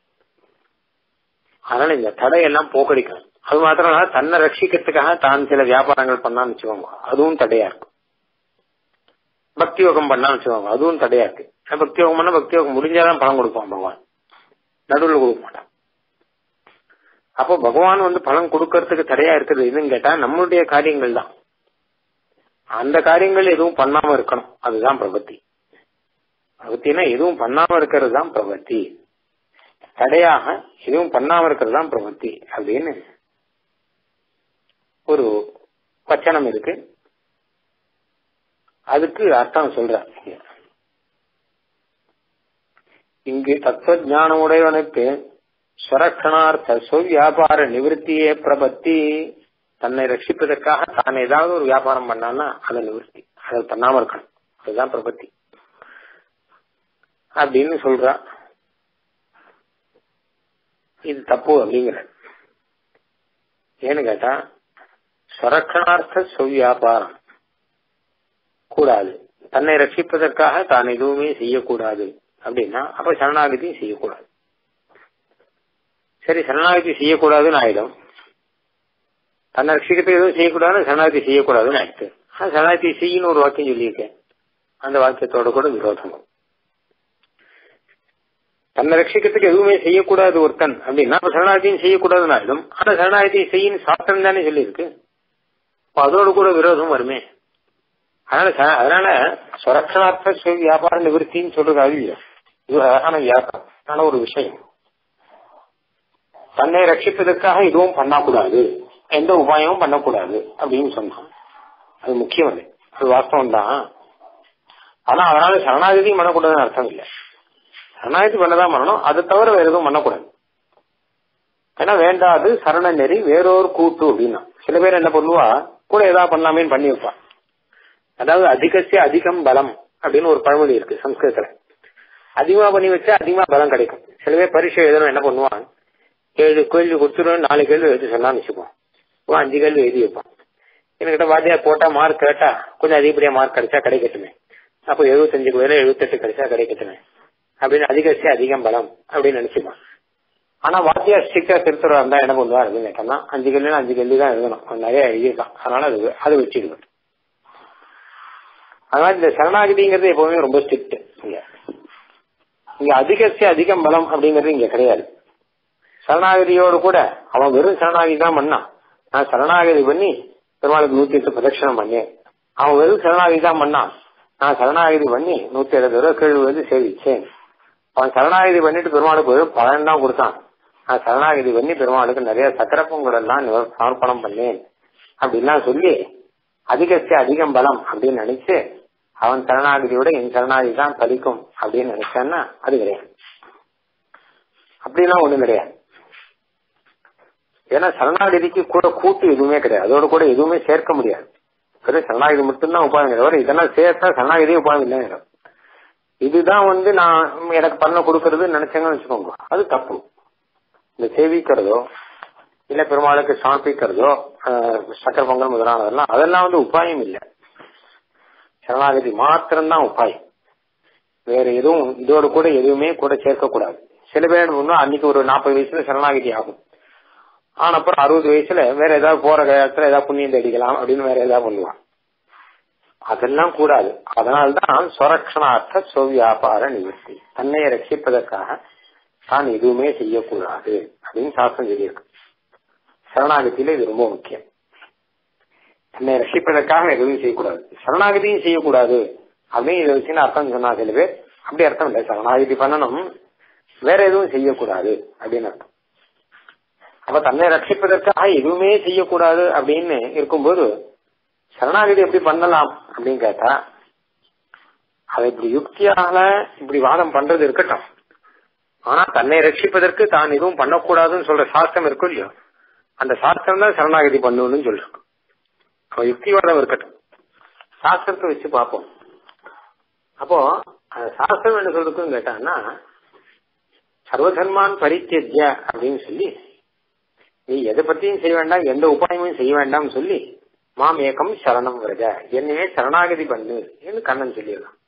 அதனால இந்த தடையெல்லாம் போக்கடிக்கணும். அது மாத்திரம் இல்ல, தன்னை ரட்சிக்கிறதுக்காக தான் சில வியாபாரங்கள் பண்ணான்னு வச்சுக்கோங்க, அதுவும் தடையா இருக்கும். பக்தி யோகம் பண்ணான்னு வச்சுக்கோங்க, அதுவும் தடையா இருக்கு. பக்தி யோகம் பண்ணா பக்தி யோகம் முடிஞ்சாதான் பலன் கொடுப்பான் பகவான், நடுவில் கொடுக்க மாட்டான். அப்போ பகவான் பலன் கொடுக்கறதுக்கு தடையா இருக்குது இதுன்னு கேட்டா நம்மளுடைய காரியங்கள் தான். அந்த காரியங்கள் எதுவும் பண்ணாம இருக்கணும், அதுதான் பிரபத்தி. பிரபத்தினா எதுவும் பண்ணாம இருக்கிறது தான் பிரபத்தி. தடையாக எதுவும் பண்ணாம இருக்கிறது தான் பிரபத்தி அப்படின்னு ஒரு வச்சனம் இருக்கு. அதுக்கு அர்த்தம் சொல்ற. இங்கு தத்துவ உடையவனுக்கு ஸ்வரக்ஷணார்த்த வியாபார நிவர்த்தியே பிரபத்தி. தன்னை ரட்சிப்பதற்காக தான் ஏதாவது ஒரு வியாபாரம் பண்ணான்னா அதை நிவர்த்தி, அதை பண்ணாம இருக்கணும், அதுதான் பிரபத்தி அப்படின்னு சொல்றா. இது தப்பு அப்படிங்கிற. ஏன்னு கேட்டா ஸ்வரக்ஷணார்த்த வியாபாரம் கூடாது, தன்னை ரட்சிப்பதற்காக தான் எதுவுமே செய்யக்கூடாது அப்படின்னா அப்ப சரணாகதியும் செய்யக்கூடாது. சரி, சரணாகதி செய்யக்கூடாதுன்னு ஆயிடும். தன்னை ரட்சிக்கிறதுக்கு எதுவும் செய்யக்கூடாதுன்னு சரணாகதி செய்யக்கூடாதுன்னு ஆயிடுச்சு. சரணாகதி செய்யணும் ஒரு வாக்கியம் சொல்லியிருக்கேன், அந்த வாக்கியத்தோட கூட விரோதம். தன்னை ரட்சிக்கிறதுக்கு எதுவுமே செய்யக்கூடாது ஒருத்தன் அப்படின்னா சரணாகதியும் செய்யக்கூடாதுன்னு ஆயிடும். ஆனா சரணாகதி செய்யணும் சாஸ்திரம் தானே சொல்லியிருக்கு, அதோடு கூட விரோதம் வருமே. அதனால ஸ்வரக்ஷணார்த்த வியாபார நிவர்த்தின்னு சொல்றது அழிய, இது அழகான வியாபாரம் ஒரு விஷயம். தன்னை ரட்சிப்பதற்காக எதுவும் பண்ணக்கூடாது, எந்த உபாயமும் பண்ணக்கூடாது அப்படின்னு சொன்னான். அது முக்கியம், அது வாஸ்தவம் தான். ஆனா அதனால சரணாகதியும் பண்ணக்கூடாதுன்னு அர்த்தம் இல்லை. சரணாகதி பண்ணதான் பண்ணணும், அதை தவிர வேற எதுவும் பண்ணக்கூடாது. ஏன்னா வேண்டாது சரண நெறி வேறொரு கூட்டு அப்படின்னா சில பேர் என்ன பண்ணுவா, கூட ஏதாவது பண்ணலாமேன்னு பண்ணி வைப்பா. அதாவது அதிகசிய அதிகம் பலம் அப்படின்னு ஒரு பழமொழி இருக்கு சம்ஸ்கிருதத்துல. அதிகமா பண்ணி வச்சா அதிகமா பலம் கிடைக்கும். சில பேர் பரீட்சை எழுதணும், என்ன பண்ணுவான், 7 கேள்வி கொடுத்துருவோம், 4 கேள்வி எழுதி சொன்னான்னு வச்சுப்போம், 5 கேள்வி எழுதி வைப்பான். என்கிட்ட வாத்தியார் போட்டா மார்க் கேட்டா கொஞ்சம் அதிகப்படியா மார்க் கிடைச்சா கிடைக்கட்டுமே, அப்போ 75க்கு வேலை 78 கிடைச்சா கிடைக்கட்டுமே அப்படின்னு அதிகசிய அதிகம் பலம் அப்படின்னு நினைச்சுப்பான். ஆனா வாத்தியார் ஸ்ட்ரிக்டா திருத்தரா இருந்தா என்ன பண்ணுவா அப்படின்னு கேட்டோம்னா 5 கேள்வினா 5 கேள்வி தான் எழுதணும், நிறைய எழுதியிருக்கான், அதனால அது வச்சுடுவேன். அதனால இந்த சரணாகதிங்கிறது எப்பவுமே ரொம்ப ஸ்ட்ரிக்ட். இங்க அதிகசிய அதிகம் பலம் அப்படிங்கிறது இங்க கிடையாது. சரணாகதியோடு கூட அவன் வெறும் சரணாகதி தான் பண்ணான். நான் சரணாகதி பண்ணி பெருமாளுக்கு 108 பிரதட்சணம் பண்ணேன். அவன் வெறும் சரணாகதி தான் பண்ணான். நான் சரணாகதி பண்ணி 170 கேள்வி வந்து சேவிச்சேன். அவன் சரணாகதி பண்ணிட்டு பெருமாளுக்கு வெறும் பலன் தான் கொடுத்தான். நான் சரணாகதி பண்ணி பெருமாளுக்கு நிறைய சக்கர பொங்கல் எல்லாம் சமர்ப்பணம் பண்ணேன் அப்படின்லாம் சொல்லி அதிகசிய அதிகம் பலம் அப்படின்னு நினைச்சு அவன் சரணாகதியோட என் சரணாகதி தான் பலிக்கும் அப்படின்னு நினைச்சான்னா அது கிடையாது. அப்படிலாம் ஒண்ணும் கிடையாது. ஏன்னா சரணாகதிக்கு கூட கூட்டு எதுவுமே கிடையாது, அதோட கூட எதுவுமே சேர்க்க முடியாது. சரணாகதி மட்டும்தான் உபாயம் கிடையாது, இதெல்லாம் சேர்த்தா சரணாகதியே உபாயம் இல்லை. இதுதான் நான் எனக்கு பண்ண கொடுக்கறது நினைச்சேங்கன்னு வச்சுக்கோங்க, அது தப்பு. இந்த சேவிக்கிறதோ இல்ல பெருமாளுக்கு சமர்ப்பிக்கிறதோ சக்கர பொங்கல் முதலானதெல்லாம் அதெல்லாம் உபாயம் இல்லை. சரணாகதி மாத்திரம்தான் உபாயம், வேற எதுவும் இதோட கூட எதுவுமே கூட சேர்க்க கூடாது. சில பேர் அன்னைக்கு ஒரு 40 வயசுல சரணாகதி ஆகும், ஆனா அப்புறம் 60 வயசுல வேற ஏதாவது போற காலத்துல ஏதாவது புண்ணியம் தேடிக்கலாம் அப்படின்னு வேற ஏதாவது பண்ணுவான். அதெல்லாம் கூடாது. அதனால்தான் ஸ்வரக்ஷணார்த்த வியாபார நிவர்த்தி, தன்னை ரட்சிப்பதற்காக தான் எதுவுமே செய்யக்கூடாது அப்படின்னு சாஸ்திரம் சொல்லியிருக்கு. சரணாகதியில இது ரொம்ப முக்கியம். தன்னை ரட்சிப்பதற்காக எதுவும் செய்யக்கூடாது, சரணாகதியும் செய்யக்கூடாது அப்படின்னு இதை வச்சுன்னு அர்த்தம் சொன்னா சில பேர். அப்படி அர்த்தம் இல்லை, சரணாகதி பண்ணணும், வேற எதுவும் செய்யக்கூடாது அப்படின்னு அர்த்தம். அப்ப தன்னை ரட்சிப்பதற்காக எதுவுமே செய்யக்கூடாது அப்படின்னு இருக்கும்போது சரணாகதி எப்படி பண்ணலாம் அப்படின்னு கேட்டா, அதை இப்படி யுக்தியாக இப்படி வாதம் பண்றது இருக்கட்டும், ஆனா தன்னை ரட்சிப்பதற்கு தான் எதுவும் பண்ணக்கூடாதுன்னு சொல்ற சாஸ்திரம் இருக்கும் இல்லையோ, அந்த சாஸ்திரம் தான் சரணாகதி பண்ணணும்னு சொல்லிருக்கும். யுக்திவாதம் இருக்கட்டும், சாஸ்திரத்தை வச்சு பார்ப்போம். அப்போ அந்த சாஸ்திரம் என்ன சொல்றதுன்னு கேட்டான்னா, சர்வதர்மான் பரித்தியஜ்ய அப்படின்னு சொல்லி நீ எதை பத்தியும் செய்ய வேண்டாம், எந்த உபாயமும் செய்ய வேண்டாம் சொல்லி மாம் ஏகம் சரணம் விரஜ, என்னையே சரணாகதி பண்ணு என்று கண்ணன் சொல்லிடலாம்.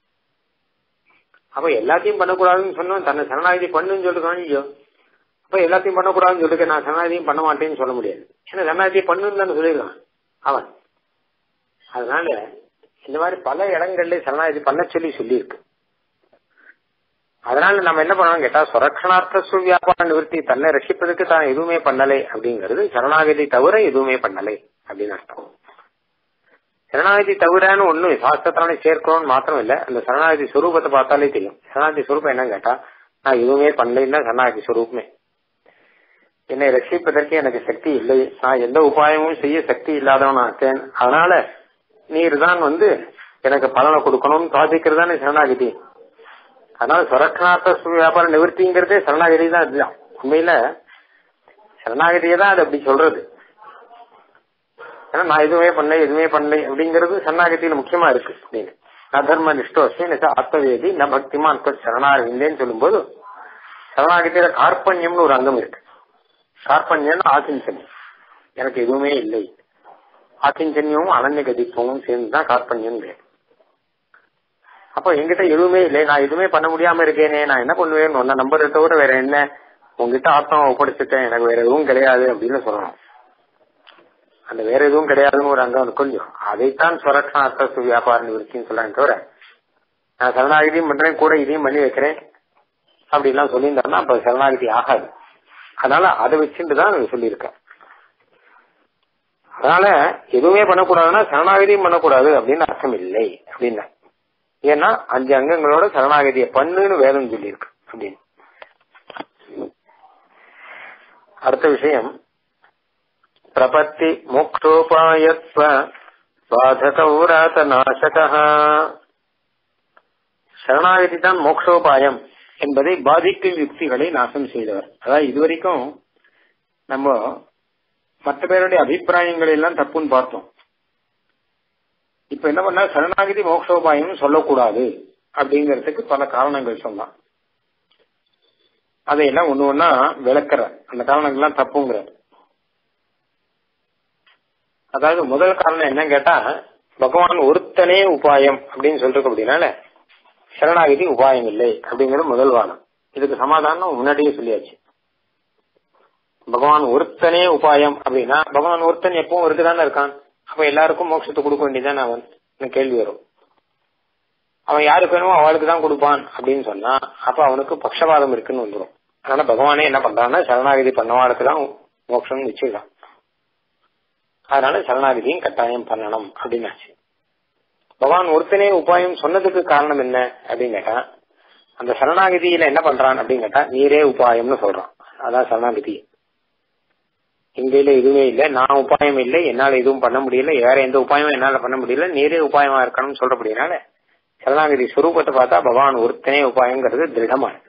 அப்ப எல்லாத்தையும் பண்ணக்கூடாதுன்னு சொன்னோம், தன்னை சரணாகதி பண்ணுன்னு சொல்லிருக்கான் இல்லையோ. அப்ப எல்லாத்தையும் பண்ணக்கூடாதுன்னு சொல்லிருக்க, நான் சரணாகதியும் பண்ண மாட்டேன்னு சொல்ல முடியாது. ஏன்னா சரணாகதியை பண்ணுன்னு தானே சொல்லிருக்கான் அவன். அதனால இந்த மாதிரி பல இடங்கள்ல சரணாகதி பண்ண சொல்லியிருக்கு. அதனால நம்ம என்ன பண்ணணும் கேட்டா, சுரக்ஷணார்த்த வியாபார நிவர்த்தி, தன்னை ரட்சிப்பதற்கு தான் எதுவுமே பண்ணலை அப்படிங்கிறது சரணாகதி தவிர எதுவுமே பண்ணலை அப்படின்னு அர்த்தம். சரணாகதி தவிரன்னு ஒண்ணு சாஸ்திரத்தானே சேர்க்கணும்னு மாத்திரம் இல்ல, அந்த சரணாகதி ஸ்வரூபத்தை பார்த்தாலே தெரியும். சரணாகதி ஸ்வரூபம் என்னன்னு கேட்டா, நான் எதுவுமே பண்ணலைன்னா சரணாகதி ஸ்வரூபமே. என்னை ரட்சிப்பதற்கு எனக்கு சக்தி இல்லை, நான் எந்த உபாயமும் செய்ய சக்தி இல்லாதவன் ஆச்சேன், அதனால நீர் தான் எனக்கு பலனை கொடுக்கணும்னு சாதிக்கிறது தானே சரணாகதி. அதனால சுரக்ஷணார்த்த வியாபார நிவர்த்திங்கிறதே சரணாகதி தான். இதுதான் உண்மையில சரணாகதியை தான் அது அப்படி சொல்றது. ஏன்னா நான் எதுவுமே பண்ணலை அப்படிங்கிறது சரணாகதியில முக்கியமா இருக்கு. அப்படின்னு அதர்ம நிஷ்டோசி ஆத்மவேதி ந பக்திமான் சரணாகதின்னு சொல்லும் போது சரணாகதியில கார்பண்யம்னு ஒரு அங்கம் இருக்கு. கார்பண்யம் ஆகிஞ்சன்யம், எனக்கு எதுவுமே இல்லை. ஆகிஞ்சன்யமும் அனன்ய கதித்துவமும் சேர்ந்துதான் கார்பண்யம். அப்ப என்கிட்ட எதுவுமே இல்லை, நான் எதுவுமே பண்ண முடியாம இருக்கேனே, நான் என்ன பண்ணுவேன், ஒன்ன நம்பரை தவிர வேற என்ன, உங்ககிட்ட ஆத்மாவை ஒப்படைச்சிட்டேன், எனக்கு வேற எதுவும் கிடையாது அப்படின்னு சொல்லணும். அந்த வேற எதுவும் கிடையாதுன்னு ஒரு அங்கம் கொஞ்சம், அதைத்தான் சுரக்ஷணார்த்த வியாபார நிவர்த்தின்னு சொல்றாங்க தவிர, நான் சரணாகதியும் பண்றேன் கூட இதையும் பண்ணி வைக்கிறேன் அப்படின்லாம் சொல்லியிருந்தாருன்னா அப்ப சரணாகதி ஆகாது. அதனால அதை வச்சுட்டுதான் சொல்லியிருக்கேன். அதனால எதுவுமே பண்ணக்கூடாதுன்னா சரணாகதியும் பண்ணக்கூடாது அப்படின்னு அர்த்தம் இல்லை அப்படின்னா. ஏன்னா 5 அங்கங்களோட சரணாகதியை பண்ணுன்னு வேதம் சொல்லியிருக்கு அப்படின்னு. அடுத்த விஷயம், பிரபத்தி மோக்ஷோபாயத்வ பாதகௌராத நாசக. சரணாகதி தான் மோக்ஷோபாயம் என்பதை பாதிக்கும் யுக்திகளை நாசம் செய்தவர். அதாவது இதுவரைக்கும் நம்ம மற்ற பேருடைய அபிப்பிராயங்கள் எல்லாம் தப்புன்னு பார்த்தோம். இப்ப என்ன பண்ணா, சரணாகதி மோக்ஷோபாயம் சொல்லக்கூடாது அப்படிங்கறதுக்கு பல காரணங்கள் சொன்னான். அதையெல்லாம் ஒண்ணு ஒன்னா விளக்குற, அந்த காரணங்கள்லாம் தப்புங்கிற. அதாவது முதல் காரணம் என்னன்னு கேட்டா, பகவான் ஒருத்தனே உபாயம் அப்படின்னு சொல்றதுக்கு அப்படின்னால சரணாகதி உபாயம் இல்லை அப்படிங்கிறது முதல் வாதம். இதுக்கு சமாதானம் முன்னாடியே சொல்லியாச்சு. பகவான் ஒருத்தனே உபாயம் அப்படின்னா பகவான் ஒருத்தன் எப்பவும் இருக்குதானே இருக்கான். அப்ப எல்லாருக்கும் மோட்சத்தை கொடுக்க வேண்டியதானே அவன் கேள்வி வரும். அவன் யாருக்கு வேணுமோ அவளுக்கு தான் கொடுப்பான் அப்படின்னு சொன்னா அப்ப அவனுக்கு பட்சபாதம் இருக்குன்னு வந்துடும். அதனால பகவானே என்ன பண்றான்னா சரணாகதி பண்ணவாளுக்கு தான் மோட்சம் நிச்சயம். அதனால சரணாகதியும் கட்டாயம் பண்ணணும் அப்படின்னாச்சு. பகவான் ஒருத்தனே உபாயம் சொன்னதுக்கு காரணம் என்ன அப்படின்னு கேட்டா, அந்த சரணாகதியில என்ன பண்றான் அப்படின்னு கேட்டா நீரே உபாயம்னு சொல்றான். அதான் சரணாகதி. இங்கையில எதுவுமே இல்லை, நான் உபாயம் இல்லை, என்னால எதுவும் பண்ண முடியல, வேற எந்த உபாயமும் என்னால பண்ண முடியல, நீரே உபாயமா இருக்கணும்னு சொல்றபடினால சரணாகதி சுரூபத்தை பார்த்தா பகவான் ஒருத்தனே உபாயங்கிறது திருடமானது.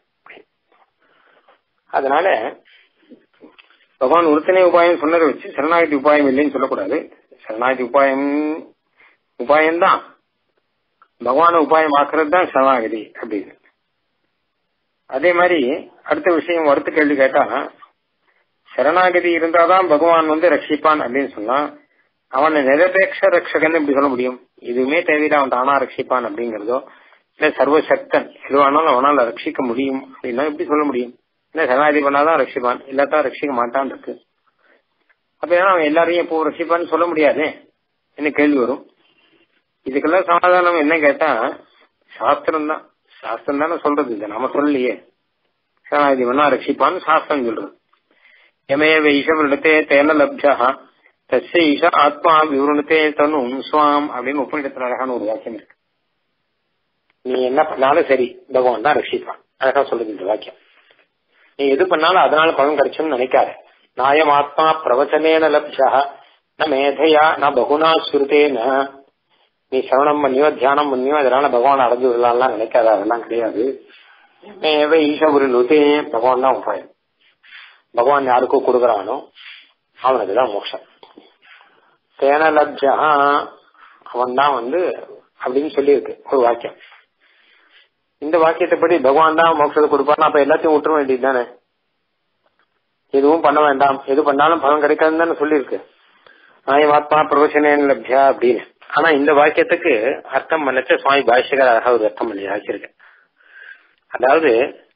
அதனால பகவான் ஒருத்தனே உபாயம் சொன்னதை வச்சு சரணாகதி உபாயம் இல்லைன்னு சொல்லக்கூடாது. சரணாகதி உபாயம்தான், பகவான உபாயம் ஆக்குறது தான் சரணாகதி அப்படின்னு. அதே மாதிரி அடுத்த விஷயம் அடுத்த கேள்வி கேட்டா, சரணாகதி இருந்தாதான் பகவான் ரட்சிப்பான் அப்படின்னு சொன்னா அவன் நிரபேட்ச ரட்சகன் எப்படி சொல்ல முடியும்? எதுவுமே தேவையில்லை, அவன் தானா ரட்சிப்பான் அப்படிங்கறதோ இல்ல சர்வசக்தன் எதுவானாலும் அவனால ரட்சிக்க முடியும் அப்படின்னா எப்படி சொல்ல முடியும்? இல்ல சரணாகதி பண்ணாதான் ரட்சிப்பான், இல்லாதான் ரட்சிக்க மாட்டான் இருக்கு. அப்ப ஏன்னா அவன் எல்லாரையும் எப்போ ரட்சிப்பான்னு சொல்ல முடியாது என்ன கேள்வி வரும். இதுக்கெல்லாம் சமாதானம் என்ன கேட்டா, சாஸ்திரம் தான். சாஸ்திரம் தானே சொல்றது, இதை நாம சொல்லலையே. சரணாகதி பண்ணா ரட்சிப்பான்னு சாஸ்திரம் சொல்றது. யமே வைஷம் விருணத்தே தேன லப்ஜா தஸ்ய ஈஷா ஆத்மா விவருணத்தே தனும் ஸ்வாம் அப்படின்னு உபநிடத்துல அழகான ஒரு வாக்கியம் இருக்கு. நீ என்ன பண்ணாலும் சரி பகவான் தான் ரட்சிப்பான், அழகா சொல்லுது இந்த வாக்கியம். நீ எது பண்ணாலும் அதனால பலன் கிடைச்சுன்னு நினைக்காத. நாயம் ஆத்மா பிரவச்சனேன லப்ஜா ந மேதையா ந பகுனா ஸ்ருதேன. நீ சிரவணம் பண்ணியோ தியானம் பண்ணியோ அதனால பகவான் அடைஞ்சு விடலாம்லாம் நினைக்காத, அதெல்லாம் கிடையாது. ஈஷா ஒரு லுதே, பகவான் தான் உபாயம். பகவான் யாருக்கும் கொடுக்கறானோ அவனுக்குதான் மோட்சம். தேன லப்ஜா அவன் தான் அப்படின்னு சொல்லி இருக்கு ஒரு வாக்கியம். இந்த வாக்கியத்தைப்படி பகவான் தான் மோட்சத்தை கொடுப்பான், அப்ப எல்லாத்தையும் விட்டுற வேண்டியது தானே. எதுவும் பண்ண வேண்டாம், எது பண்ணாலும் பலன் கிடைக்காதுன்னு தானே சொல்லியிருக்கு. நாயம் ஆத்மா பிரவச்சனேன லப்ஜா அப்படின்னு. ஆனா இந்த வாக்கியத்துக்கு அர்த்தம் பண்ணச்ச சுவாமி பாஷ்யக்காரர் அழகா ஒரு அர்த்தம் பண்ணி ஆக்கியிருக்கேன். அதாவது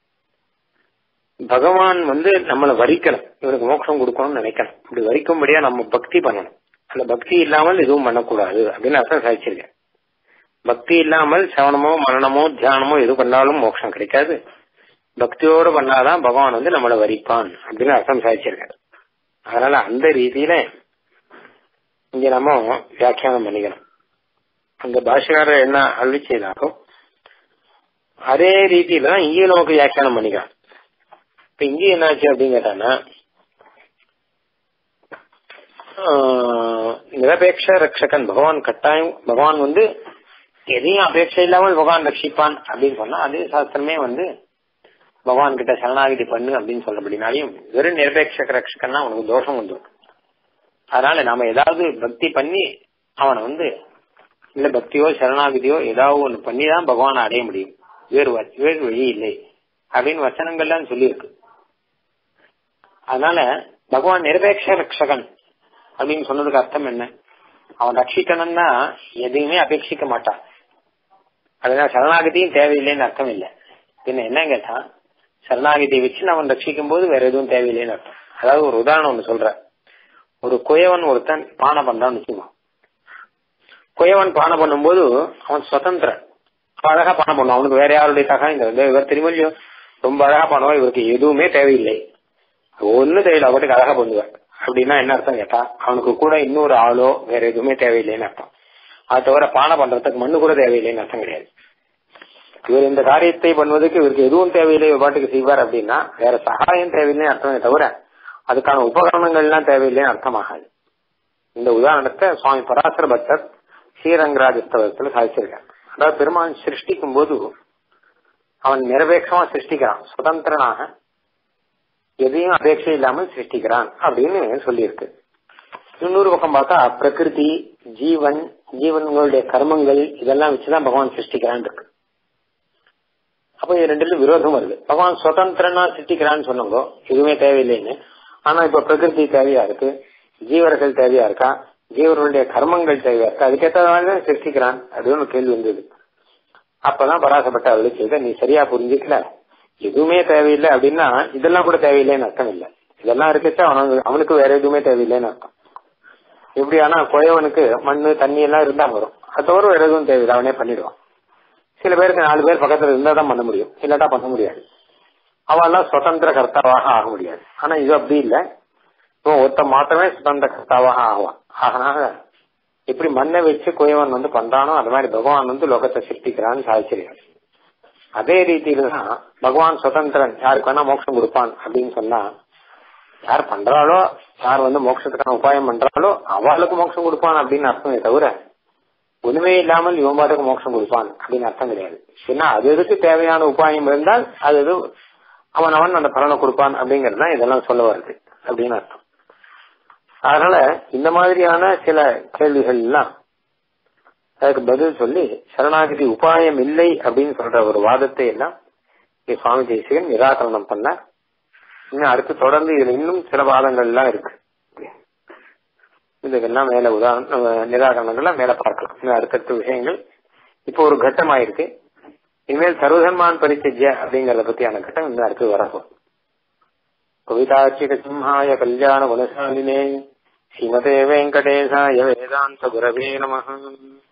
பகவான் நம்மளை வரிக்கணும், இவனுக்கு மோட்சம் கொடுக்கணும்னு நினைக்கணும். இப்படி வரிக்கும்படியா நம்ம பக்தி பண்ணணும். அந்த பக்தி இல்லாமல் எதுவும் பண்ணக்கூடாது அப்படின்னு அர்த்தம் சாதிச்சிருக்கேன். பக்தி இல்லாமல் சவணமோ மரணமோ தியானமோ எது பண்ணாலும் மோட்சம் கிடைக்காது. பக்தியோடு பண்ணாதான் பகவான் நம்மளை வரிப்பான் அப்படின்னு அர்த்தம் சாதிச்சிருக்காரு. அதனால அந்த ரீதியில இங்க நம்ம வியாக்கியானம் பண்ணிக்கணும். அந்த பாஷகாரர் என்ன அருளி செய்தாரோ அதே ரீதியில தான் இங்கேயும் நமக்கு வியாக்கியானம் பண்ணிக்கலாம். இப்ப இங்கேயும் என்னாச்சு அப்படின்னு கேட்டான்னா, நிரபேட்ச ரட்சகன் பகவான் கட்டாயம், பகவான் எதையும் அபேட்சை இல்லாமல் பகவான் ரட்சிப்பான் அப்படின்னு சொன்னா அதே சாஸ்திரமே பகவான் கிட்ட சரணாகிதி பண்ணு அப்படின்னு சொல்றபடினாலையும் வெறும் நிரபேட்ச ரட்சகன்னா அவனுக்கு தோஷம் வந்துடும். அதனால நாம ஏதாவது பக்தி பண்ணி அவனை இல்ல பக்தியோ சரணாகிதியோ ஏதாவது ஒண்ணு பண்ணிதான் பகவானை அடைய முடியும், வேறு வழி இல்லை அப்படின்னு வசனங்கள்லாம் சொல்லியிருக்கு. அதனால பகவான் நிரபேட்ச ரட்சகன் அப்படின்னு சொன்னதுக்கு அர்த்தம் என்ன? அவன் ரட்சிக்கணும்னா எதையுமே அபேட்சிக்க மாட்டான். அதனால சரணாகதியும் தேவையில்லைன்னு அர்த்தம் இல்லை. பின்ன என்ன கேட்டா, சரணாகதியை வச்சு அவன் ரட்சிக்கும் போது வேற எதுவும் தேவையில்லைன்னு அர்த்தம். அதாவது ஒரு உதாரணம் ஒண்ணு சொல்ற. ஒரு குயவன் ஒருத்தன் பானை பண்றான்னு வச்சுக்கோ. குயவன் பானை பண்ணும்போது அவன் சுதந்திரன், அழகா பானை பண்ணுவான். அவனுக்கு வேற யாருடைய தகவல் இவர் தெரியுமோ ரொம்ப அழகா பண்ணுவான், இவருக்கு எதுவுமே தேவையில்லை, ஒண்ணு தேவையில்லை, அவருக்கு அழகா பண்ணுவார். அப்படின்னா என்ன அர்த்தம் கேட்டா, அவனுக்கு கூட இன்னொரு ஆளோ வேற எதுவுமே தேவையில்லைன்னு அர்த்தம். அது தவிர பானை பண்றதுக்கு மண்ணு கூட தேவையில்லைன்னு அர்த்தம் கிடையாது. இவர் இந்த காரியத்தை பண்ணுவதற்கு இவருக்கு எதுவும் தேவையில்லை, இவர் பாட்டுக்கு செய்வார் அப்படின்னா வேற சகாயம் தேவையில்லைன்னு அர்த்தமே தவிர அதுக்கான உபகரணங்கள் எல்லாம் தேவையில்லைன்னு அர்த்தமாகாது. இந்த உதாரணத்தை சுவாமி பராசர பக்தர் ஸ்ரீரங்கராஜஸ்தவத்துல சாதிச்சிருக்கார். அதாவது பெருமான் சிருஷ்டிக்கும் போது அவன் நிரபேட்சமா சிருஷ்டிக்கிறான், சுதந்திரனாக எதையும் அபேட்சை இல்லாமல் சிருஷ்டிக்கிறான் அப்படின்னு சொல்லியிருக்கு. இன்னொரு பக்கம் பார்த்தா பிரகிருதி, ஜீவன்களுடைய கர்மங்கள் இதெல்லாம் வச்சுதான் பகவான் சிருஷ்டிக்கிறான் இருக்கு. அப்ப இது ரெண்டுல விரோதம் வருது. பகவான் சுதந்திரனா சிருஷ்டிக்கிறான்னு சொன்னவங்க எதுவுமே தேவையில்லைன்னு. ஆனா இப்ப பிரகிருதி தேவையா இருக்கு, ஜீவர்கள் தேவையா இருக்கா, ஜீவர்களுடைய கர்மங்கள் தேவையா இருக்கா, அதுக்கேற்ற மாதிரிதான் சிருஷ்டிக்கிறான் அப்படின்னு கேள்வி வந்தது. அப்பதான் பராசப்பட்ட அவளை செய்த, நீ சரியா புரிஞ்சுக்கல, எதுவுமே தேவையில்லை அப்படின்னா இதெல்லாம் கூட தேவையில்லைன்னு அர்த்தம் இல்லை. இதெல்லாம் இருக்கச்சா அவனுக்கு வேற எதுவுமே தேவையில்லைன்னு அர்த்தம். இப்படி ஆனா குயவனுக்கு மண்ணு தண்ணி எல்லாம் இருந்தா வரும், அது தவிர வேற எதுவும் தேவையில்லை, அவனே பண்ணிடுவான். சில பேருக்கு 4 பேர் பக்கத்துல இருந்தா தான் பண்ண முடியும், இல்லாட்டா பண்ண முடியாது. அவெல்லாம் சுதந்திர கர்த்தாவாக ஆக முடியாது. ஆனா இது அப்படி இல்லை, ஒருத்த மாத்திரமே சுதந்திர கர்த்தாவாக ஆகுவான். அதனால எப்படி மண்ணை வச்சு குயவன் பண்றானோ அது மாதிரி பகவான் லோகத்தை சிருஷ்டிக்கிறான்னு சாதிச்சிருக்காரு. அதே ரீதியில தான் பகவான் சுதந்திரன், யாருக்கு வேணா மோட்சம் கொடுப்பான் அப்படின்னு சொன்னா, யார் பண்றாளோ, யார் மோட்சத்துக்கான உபாயம் பண்றாளோ அவளுக்கு மோட்சம் கொடுப்பான் அப்படின்னு அர்த்தமே தவிர ஒண்ணுமே இல்லாமல் இவன் பாட்டுக்கு மோட்சம் கொடுப்பான் அப்படின்னு அர்த்தம் கிடையாது. ஏன்னா அது எதுக்கு தேவையான உபாயம் இருந்தால் அது அவன் அந்த பலனை கொடுப்பான் அப்படிங்கிறது தான் இதெல்லாம் சொல்ல வருது அப்படின்னு அர்த்தம். அதனால இந்த மாதிரியான சில கேள்விகள் எல்லாம் அதுக்கு பதில் சொல்லி சரணாகதி உபாயம் இல்லை அப்படின்னு சொல்ற ஒரு வாதத்தை எல்லாம் சுவாமி தேசிகன் நிராகரணம் பண்ண. இன்னும் அடுத்து தொடர்ந்து இதுல இன்னும் சில வாதங்கள் எல்லாம் இருக்கு. இதுக்கெல்லாம் மேல நிராகரணங்கள்லாம் மேல பார்க்கலாம். இன்னும் அடுத்தடுத்த விஷயங்கள் இப்போ ஒரு கட்டம் ஆயிருக்கு. இனிமேல் சர்வதர்மான் பரிச்சர்ய அப்படிங்கறத பத்தியான கட்டம் இன்னும் அடுத்து வரப்போம். கவிதார்ச்சிக சிம்ஹாய கல்யாண குணசாலினே ஸ்ரீமதே வெங்கடேசாய வேதாந்த குரவே நமஹ.